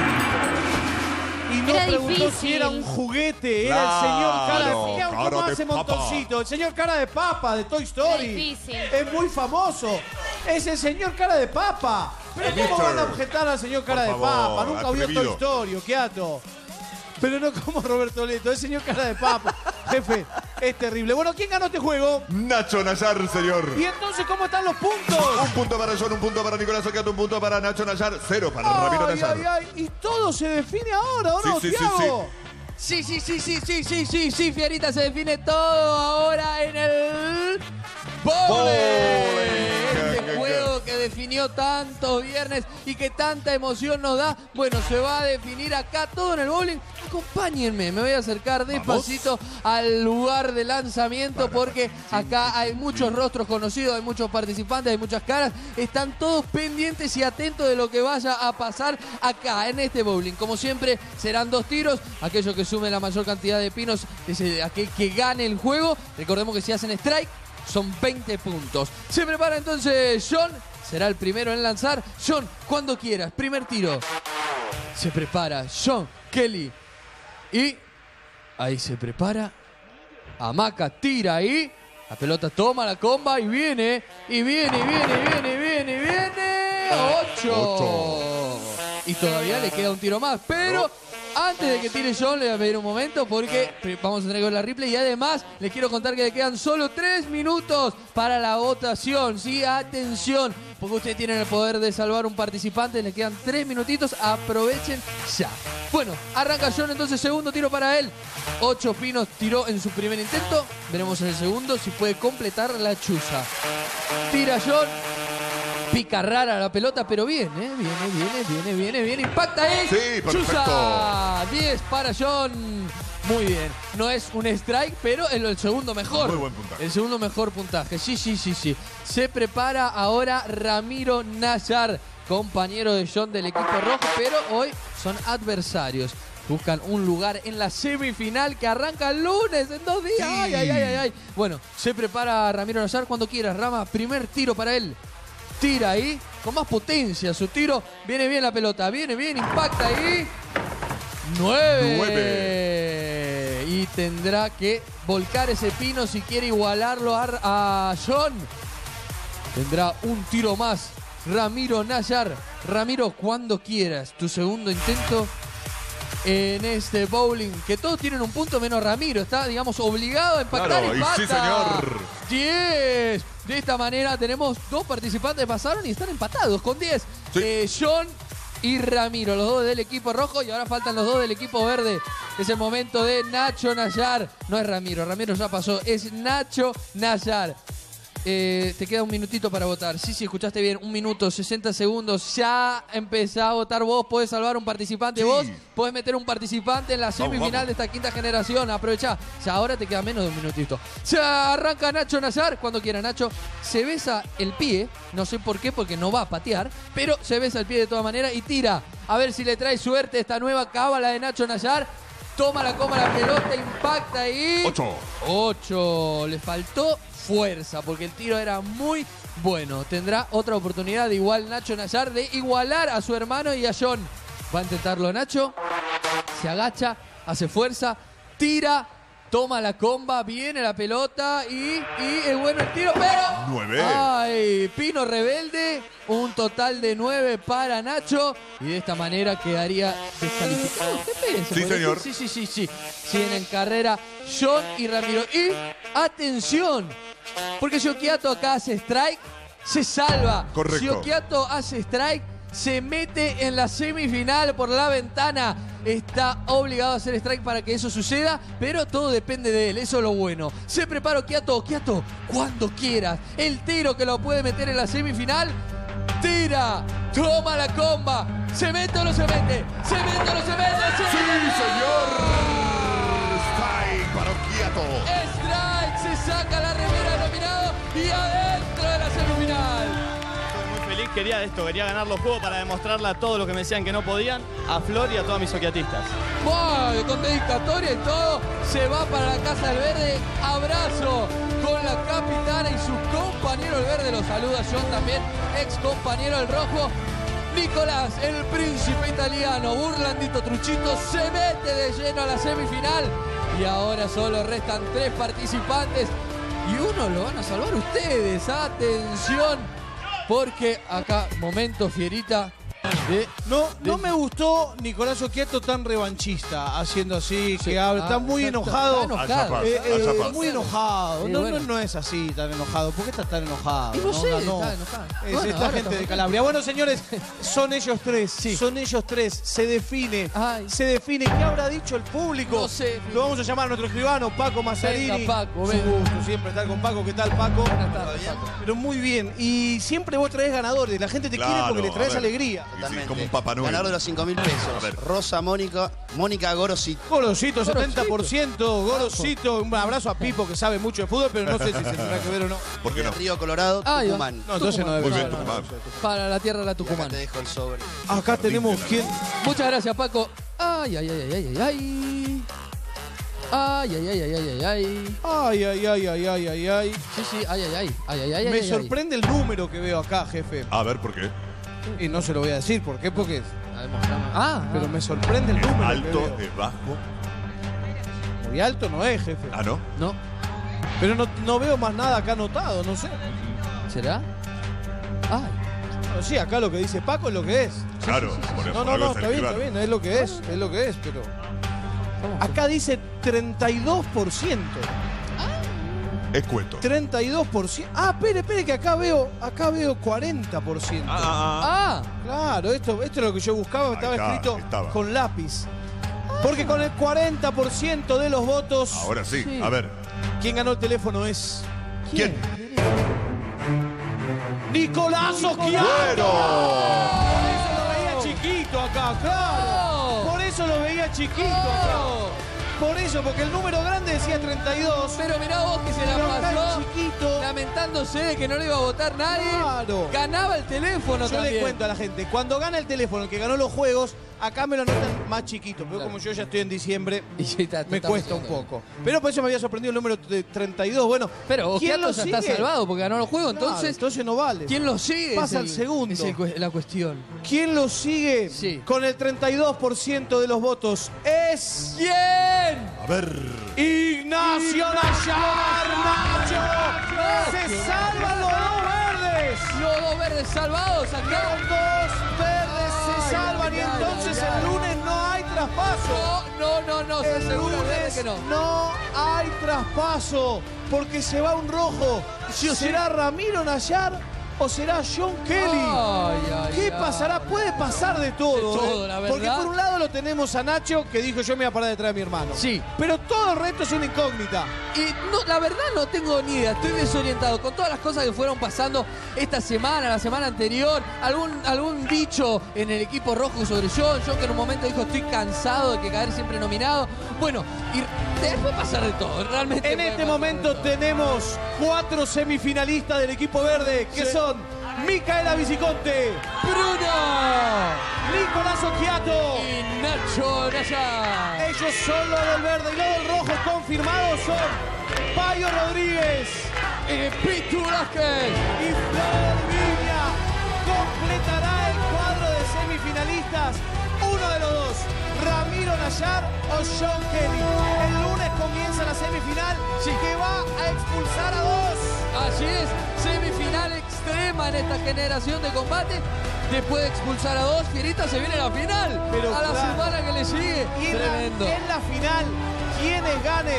A: Y no
E: Era
A: preguntó
E: difícil.
A: si era un juguete, era
C: Claro,
A: el señor cara de papa.
C: cara
A: ¿Cómo
C: de
A: hace
C: papa.
A: montoncito? El señor cara de papa de Toy Story.
E: difícil.
A: Es muy famoso. Es el señor cara de papa. Pero ¿cómo
C: Mister.
A: van a objetar al señor cara
C: Por
A: de
C: favor,
A: papa? Nunca vio
C: atrevido.
A: Toy Story, Okiato. Pero no como Roberto Leto, el señor cara de papa. Jefe, es terrible. Bueno, ¿quién ganó este juego?
C: Nacho Nayar, señor.
A: Y entonces, ¿cómo están los puntos?
C: Un punto para John, un punto para Nicolás Oquiato, un punto para Nacho Nayar, cero para Ramiro
A: Ay,
C: Nayar.
A: ay, ay. Y todo se define ahora, ¿o no,
C: Sí, sí, sí,
A: Thiago?
B: Sí, sí, sí, sí, sí, sí, sí, sí, Fierita, se define todo ahora en el
C: Bowling.
B: Este juego que definió tantos viernes y que tanta emoción nos da, bueno, se va a definir acá todo en el bowling. Acompáñenme, me voy a acercar despacito al lugar de lanzamiento porque acá hay muchos rostros conocidos, hay muchos participantes, hay muchas caras. Están todos pendientes y atentos de lo que vaya a pasar acá en este bowling. Como siempre, serán dos tiros. Aquello que sume la mayor cantidad de pinos es el- aquel que gane el juego. Recordemos que si hacen strike, son veinte puntos. Se prepara entonces John. Será el primero en lanzar. John, cuando quieras. Primer tiro. Se prepara John Kelly. Y ahí se prepara. Amaca tira ahí. La pelota toma la comba y viene. Y viene, viene, viene, viene, viene. Ocho. Y todavía le queda un tiro más. Pero antes de que tire John, le voy a pedir un momento porque vamos a tener que ver la replay. Y además, les quiero contar que le quedan solo tres minutos para la votación. Sí, atención, porque ustedes tienen el poder de salvar un participante. Les quedan tres minutitos. Aprovechen ya. Bueno, arranca John entonces, segundo tiro para él. Ocho pinos tiró en su primer intento. Veremos en el segundo si puede completar la chuza. Tira John. Pica rara la pelota, pero bien, ¿eh? Viene, viene, viene, viene, viene. Impacta ahí.
C: Sí, perfecto.
B: Chuza. diez para John. Muy bien. No es un strike, pero es el segundo mejor.
C: Muy buen puntaje.
B: El segundo mejor puntaje. Sí, sí, sí, sí. Se prepara ahora Ramiro Nayar, compañero de John del equipo rojo, pero hoy son adversarios. Buscan un lugar en la semifinal que arranca el lunes, en dos días.
C: Sí.
B: Ay, ay, ay, ay, ay. Bueno, se prepara Ramiro Nayar cuando quieras, Rama. Primer tiro para él. Tira ahí, con más potencia su tiro. Viene bien la pelota, viene bien, impacta ahí. Nueve.
C: Nueve.
B: Y tendrá que volcar ese pino si quiere igualarlo a, a John. Tendrá un tiro más Ramiro Nayar. Ramiro, cuando quieras, tu segundo intento en este bowling, que todos tienen un punto menos Ramiro. Está, digamos, obligado a empatar.
C: Claro, y
B: empata.
C: sí, señor.
B: diez. De esta manera tenemos dos participantes que pasaron y están empatados con diez.
C: Sí.
B: Eh, John y Ramiro, los dos del equipo rojo, y ahora faltan los dos del equipo verde. Es el momento de Nacho Nayar. No es Ramiro, Ramiro ya pasó, es Nacho Nayar. Eh, te queda un minutito para votar. Sí, sí, escuchaste bien. Un minuto, sesenta segundos. Ya empezá a votar vos. Podés salvar un participante
C: Sí.
B: vos. Podés meter un participante en la semifinal
C: vamos.
B: de esta quinta generación. Aprovechá. Ya ahora te queda menos de un minutito. Se arranca Nacho Nayar. Cuando quiera, Nacho. Se besa el pie. No sé por qué, porque no va a patear. Pero se besa el pie de todas maneras y tira. A ver si le trae suerte esta nueva cábala de Nacho Nayar. Toma la coma la pelota, impacta ahí.
C: Ocho.
B: Ocho. Le faltó fuerza porque el tiro era muy bueno. Tendrá otra oportunidad de igual Nacho Nayar de igualar a su hermano y a John. Va a intentarlo Nacho. Se agacha, hace fuerza, tira, toma la comba, viene la pelota y, y es bueno el tiro, pero...
C: Nueve.
B: ¡Ay! Pino rebelde. Un total de nueve para Nacho. Y de esta manera quedaría descalificado. ¿Qué piensa?
C: Sí, señor.
B: Sí, sí, sí, sí. Siguen en carrera John y Ramiro. Y atención, porque si Okiato acá hace strike, se salva.
C: Correcto.
B: Si Okiato hace strike, se mete en la semifinal por la ventana. Está obligado a hacer strike para que eso suceda, pero todo depende de él, eso es lo bueno. Se preparó Kiato, Kiato, cuando quieras. El tiro que lo puede meter en la semifinal. Tira, toma la comba. ¿Se mete o no se mete? ¿Se mete o no se mete? ¡Sí,
C: sí señor! Strike para Kiato.
B: Strike, se saca la remera de nominado y adentro de la semifinal.
O: Feliz, quería esto, quería ganar los juegos para demostrarle a todos los que me decían que no podían, a Flor y a todos mis oquiatistas.
B: ¡Wow! Con dedicatoria y todo, se va para la Casa del Verde. Abrazo con la capitana y su compañero el verde. Lo saluda John también, ex compañero el rojo. Nicolás, el príncipe italiano, Burlandito Truchito, se mete de lleno a la semifinal. Y ahora solo restan tres participantes. Y uno lo van a salvar ustedes. ¡Atención! Porque acá, momento fierita de...
A: No, no me gustó Nicolás Occhiato tan revanchista, haciendo así,
B: Sí.
A: que habla,
B: Ah,
A: está muy
B: está-
A: enojado.
B: está enojado.
A: Eh, eh,
B: Allá pasa.
A: muy enojado.
B: Sí,
A: no,
B: bueno.
A: no, no es así tan enojado. ¿Por qué está tan enojado?
B: Y no sé,
A: ganó.
B: está enojado.
A: Es
B: Bueno,
A: esta
B: ahora
A: gente de
B: estamos-
A: Calabria. Bueno, señores, son ellos tres. Son ellos tres. Se define. Se define. ¿Qué habrá dicho el público?
B: No sé.
A: Lo vamos a llamar a nuestro escribano, Paco Mazzarini.
B: Venga, Paco,
A: Un
B: venga.
A: gusto siempre estar con Paco. ¿Qué tal, Paco? Pero muy bien. Y siempre vos traes ganadores. La gente te quiere
C: Claro,
A: porque le traes
C: a ver.
A: alegría.
C: Sí, como un Papá Noel.
P: Ganador de los cinco mil pesos. Rosa Mónica, Mónica Gorosito.
A: Gorosito, setenta por ciento. Gorosito. Un abrazo a Pipo que sabe mucho de fútbol, pero no sé si se tendrá que ver o no.
C: ¿Por qué no?
P: Río Colorado,
B: Ah, yo-
P: Tucumán.
A: No, entonces no debe
C: Muy
A: ser.
C: bien, Tucumán.
B: Para la tierra de la Tucumán.
P: Te dejo el sobre.
A: Acá tenemos quién.
B: Muchas gracias, Paco. Ay, ay, ay, ay, ay, ay. Ay, ay, ay, ay, ay, ay, ay.
A: Ay, ay, ay, ay, ay, ay, ay.
B: Sí, sí, ay, ay, ay, ay, ay, ay,
A: Me
B: ay, ay.
A: sorprende el número que veo acá, jefe.
C: A ver, ¿por qué?
A: Y no se lo voy a decir. ¿Por qué? Porque.
B: Ah,
A: Pero me sorprende el número. que
C: Alto,
A: veo.
C: es bajo.
A: Muy alto no es, jefe.
C: Ah, ¿no?
B: No.
A: Pero no, no veo más nada acá anotado, no sé.
B: ¿Será? Ay.
A: No, sí, acá lo que dice Paco es lo que es.
C: Claro. por-
A: No,
C: por
A: no,
C: algo
A: no,
C: es el
A: está bien, está
C: escribano.
A: bien, es lo que es, es lo que es, pero. Acá dice treinta y dos por ciento.
C: Es cuento.
A: treinta y dos por ciento. Ah, espere, espere, que acá veo, acá veo cuarenta por ciento.
B: Ah,
A: Claro, esto, esto es lo que yo buscaba, estaba
C: está,
A: escrito
C: estaba.
A: con lápiz. Porque con el cuarenta por ciento de los votos,
C: Ahora sí.
B: Sí.
C: A ver.
A: quien ganó el teléfono es
C: ¿Quién?
A: Nicolás Occhiato.
C: Bueno.
A: Por eso lo veía chiquito acá, claro. Por eso lo veía chiquito acá. Por eso, porque el número grande decía treinta y dos.
B: pero mirá vos que se la
A: Pero acá
B: pasó
A: el chiquito.
B: lamentándose de que no le iba a votar nadie.
A: Claro.
B: Ganaba el teléfono
A: Yo
B: también.
A: le cuento a la gente, cuando gana el teléfono, el que ganó los juegos, acá me lo anotan más chiquito. Pero
B: Claro.
A: como yo ya estoy en diciembre,
B: Y sí, está-
A: me
B: está
A: cuesta un
B: bien.
A: poco. Pero por eso me había sorprendido el número de treinta y dos. Bueno,
B: Pero
A: ¿quién
B: Occhiato
A: lo
B: ya
A: sigue?
B: está salvado porque ganó los juegos,
A: Claro,
B: entonces
A: entonces no vale.
B: ¿quién lo sigue?
A: Pasa
B: Es
A: al
B: el-
A: segundo.
B: Es el cu- la cuestión.
A: ¿Quién lo sigue?
B: Sí.
A: Con el treinta y dos por ciento de los votos es
B: ¿Quién?
C: A ver.
A: Ignacio Nayar. Nacho. Se salvan los dos verdes.
B: Los dos verdes salvados acá.
A: Los dos verdes se
B: Ay,
A: salvan y
B: ay, ay,
A: entonces
B: ay, ay.
A: el lunes no hay traspaso.
B: No, no, no, no, se
A: El
B: asegura el verde
A: lunes
B: que no.
A: no hay traspaso porque se va un rojo. ¿Será Ramiro Nayar o será John Kelly?
B: Ay, ay,
A: ¿Qué
B: ay.
A: pasará? Puede pasar de todo.
B: De todo,
A: ¿eh?
B: la verdad.
A: Porque por un lado lo tenemos a Nacho que dijo yo me voy a parar detrás de mi hermano.
B: Sí.
A: Pero todo el resto es una incógnita.
B: Y no, la verdad no tengo ni idea, estoy desorientado con todas las cosas que fueron pasando esta semana, la semana anterior, algún, algún dicho en el equipo rojo sobre John, John que en un momento dijo estoy cansado de que caer siempre nominado. Bueno, y después pasar de todo, realmente.
A: En
B: puede
A: este
B: pasar
A: momento
B: de todo.
A: tenemos cuatro semifinalistas del equipo verde que
B: Sí.
A: son Micaela Viciconte,
B: Bruno
A: Nicolás Occhiato.
B: y Nacho Nayar.
A: Ellos son los del verde y los del rojo confirmados son Payo Rodríguez
B: Y Pitu Vázquez.
A: y Flor Viña. Completará el cuadro de semifinalistas uno de los dos, Ramiro Nayar o John Kelly. El lunes comienza la semifinal que va a expulsar a dos.
B: Así es, semifinal extrema en esta generación de combate. Después de expulsar a dos, Fierita se viene la final.
A: Pero
B: a la
A: claro.
B: semana que le sigue.
A: Y en la,
B: Tremendo.
A: en la final, quienes ganes,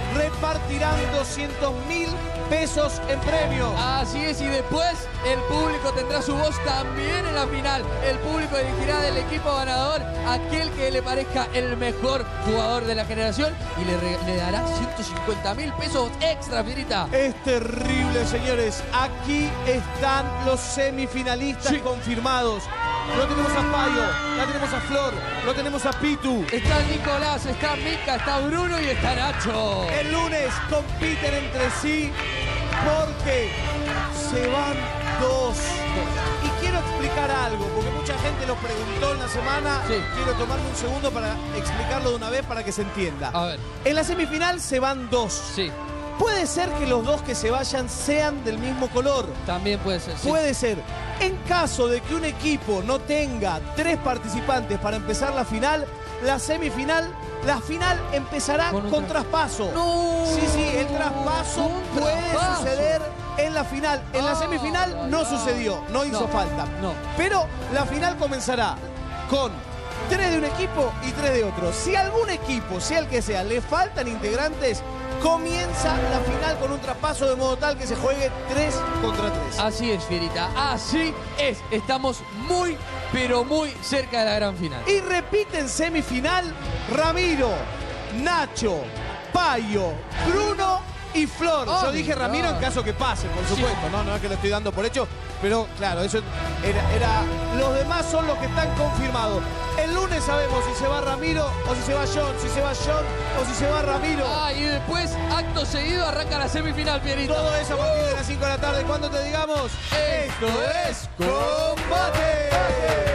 A: repartirán doscientos mil pesos en premio.
B: Así es, y después el público tendrá su voz también en la final. El público elegirá del equipo ganador aquel que le parezca el mejor jugador de la generación y le, re- le dará ciento cincuenta mil pesos extra, Fierita.
A: Es terrible, señores. Aquí están los semifinalistas
B: Sí.
A: confirmados. Lo tenemos a Payo, la tenemos a Flor, lo tenemos a Pitu.
B: Está Nicolás, está Mica, está Bruno y está Nacho.
A: El lunes compiten entre sí porque se van dos. Y quiero explicar algo, porque mucha gente lo preguntó en la semana.
B: Sí.
A: Quiero tomarme un segundo para explicarlo de una vez para que se entienda.
B: A ver.
A: En la semifinal se van dos.
B: Sí.
A: Puede ser que los dos que se vayan sean del mismo color.
B: También puede ser, sí.
A: Puede ser. En caso de que un equipo no tenga tres participantes para empezar la final, la semifinal, la final empezará con,
B: con
A: tra traspaso.
B: No.
A: Sí, sí, el traspaso
B: Un
A: puede
B: traspaso.
A: suceder en la final. En la
B: Ah,
A: semifinal no
B: ah,
A: sucedió, no hizo
B: no,
A: falta.
B: no.
A: Pero la final comenzará con tres de un equipo y tres de otro. Si a algún equipo, sea el que sea, le faltan integrantes, comienza la final con un traspaso de modo tal que se juegue tres contra tres.
B: Así es, Fierita, así es. Estamos muy, pero muy cerca de la gran final.
A: Y repiten semifinal Ramiro, Nacho, Payo, Bruno y Flor.
B: Oh,
A: Yo dije Ramiro
B: no.
A: en caso que pase, por
B: Sí.
A: supuesto. No, no es que lo estoy dando por hecho, pero claro, eso era, era... Los demás son los que están confirmados. El lunes sabemos si se va Ramiro o si se va John, si se va John o si se va Ramiro.
B: Ah, y después, acto seguido, arranca la semifinal, Fierita.
A: Todo eso a partir de las cinco de la tarde. Cuando te digamos,
B: Esto es
A: Combate.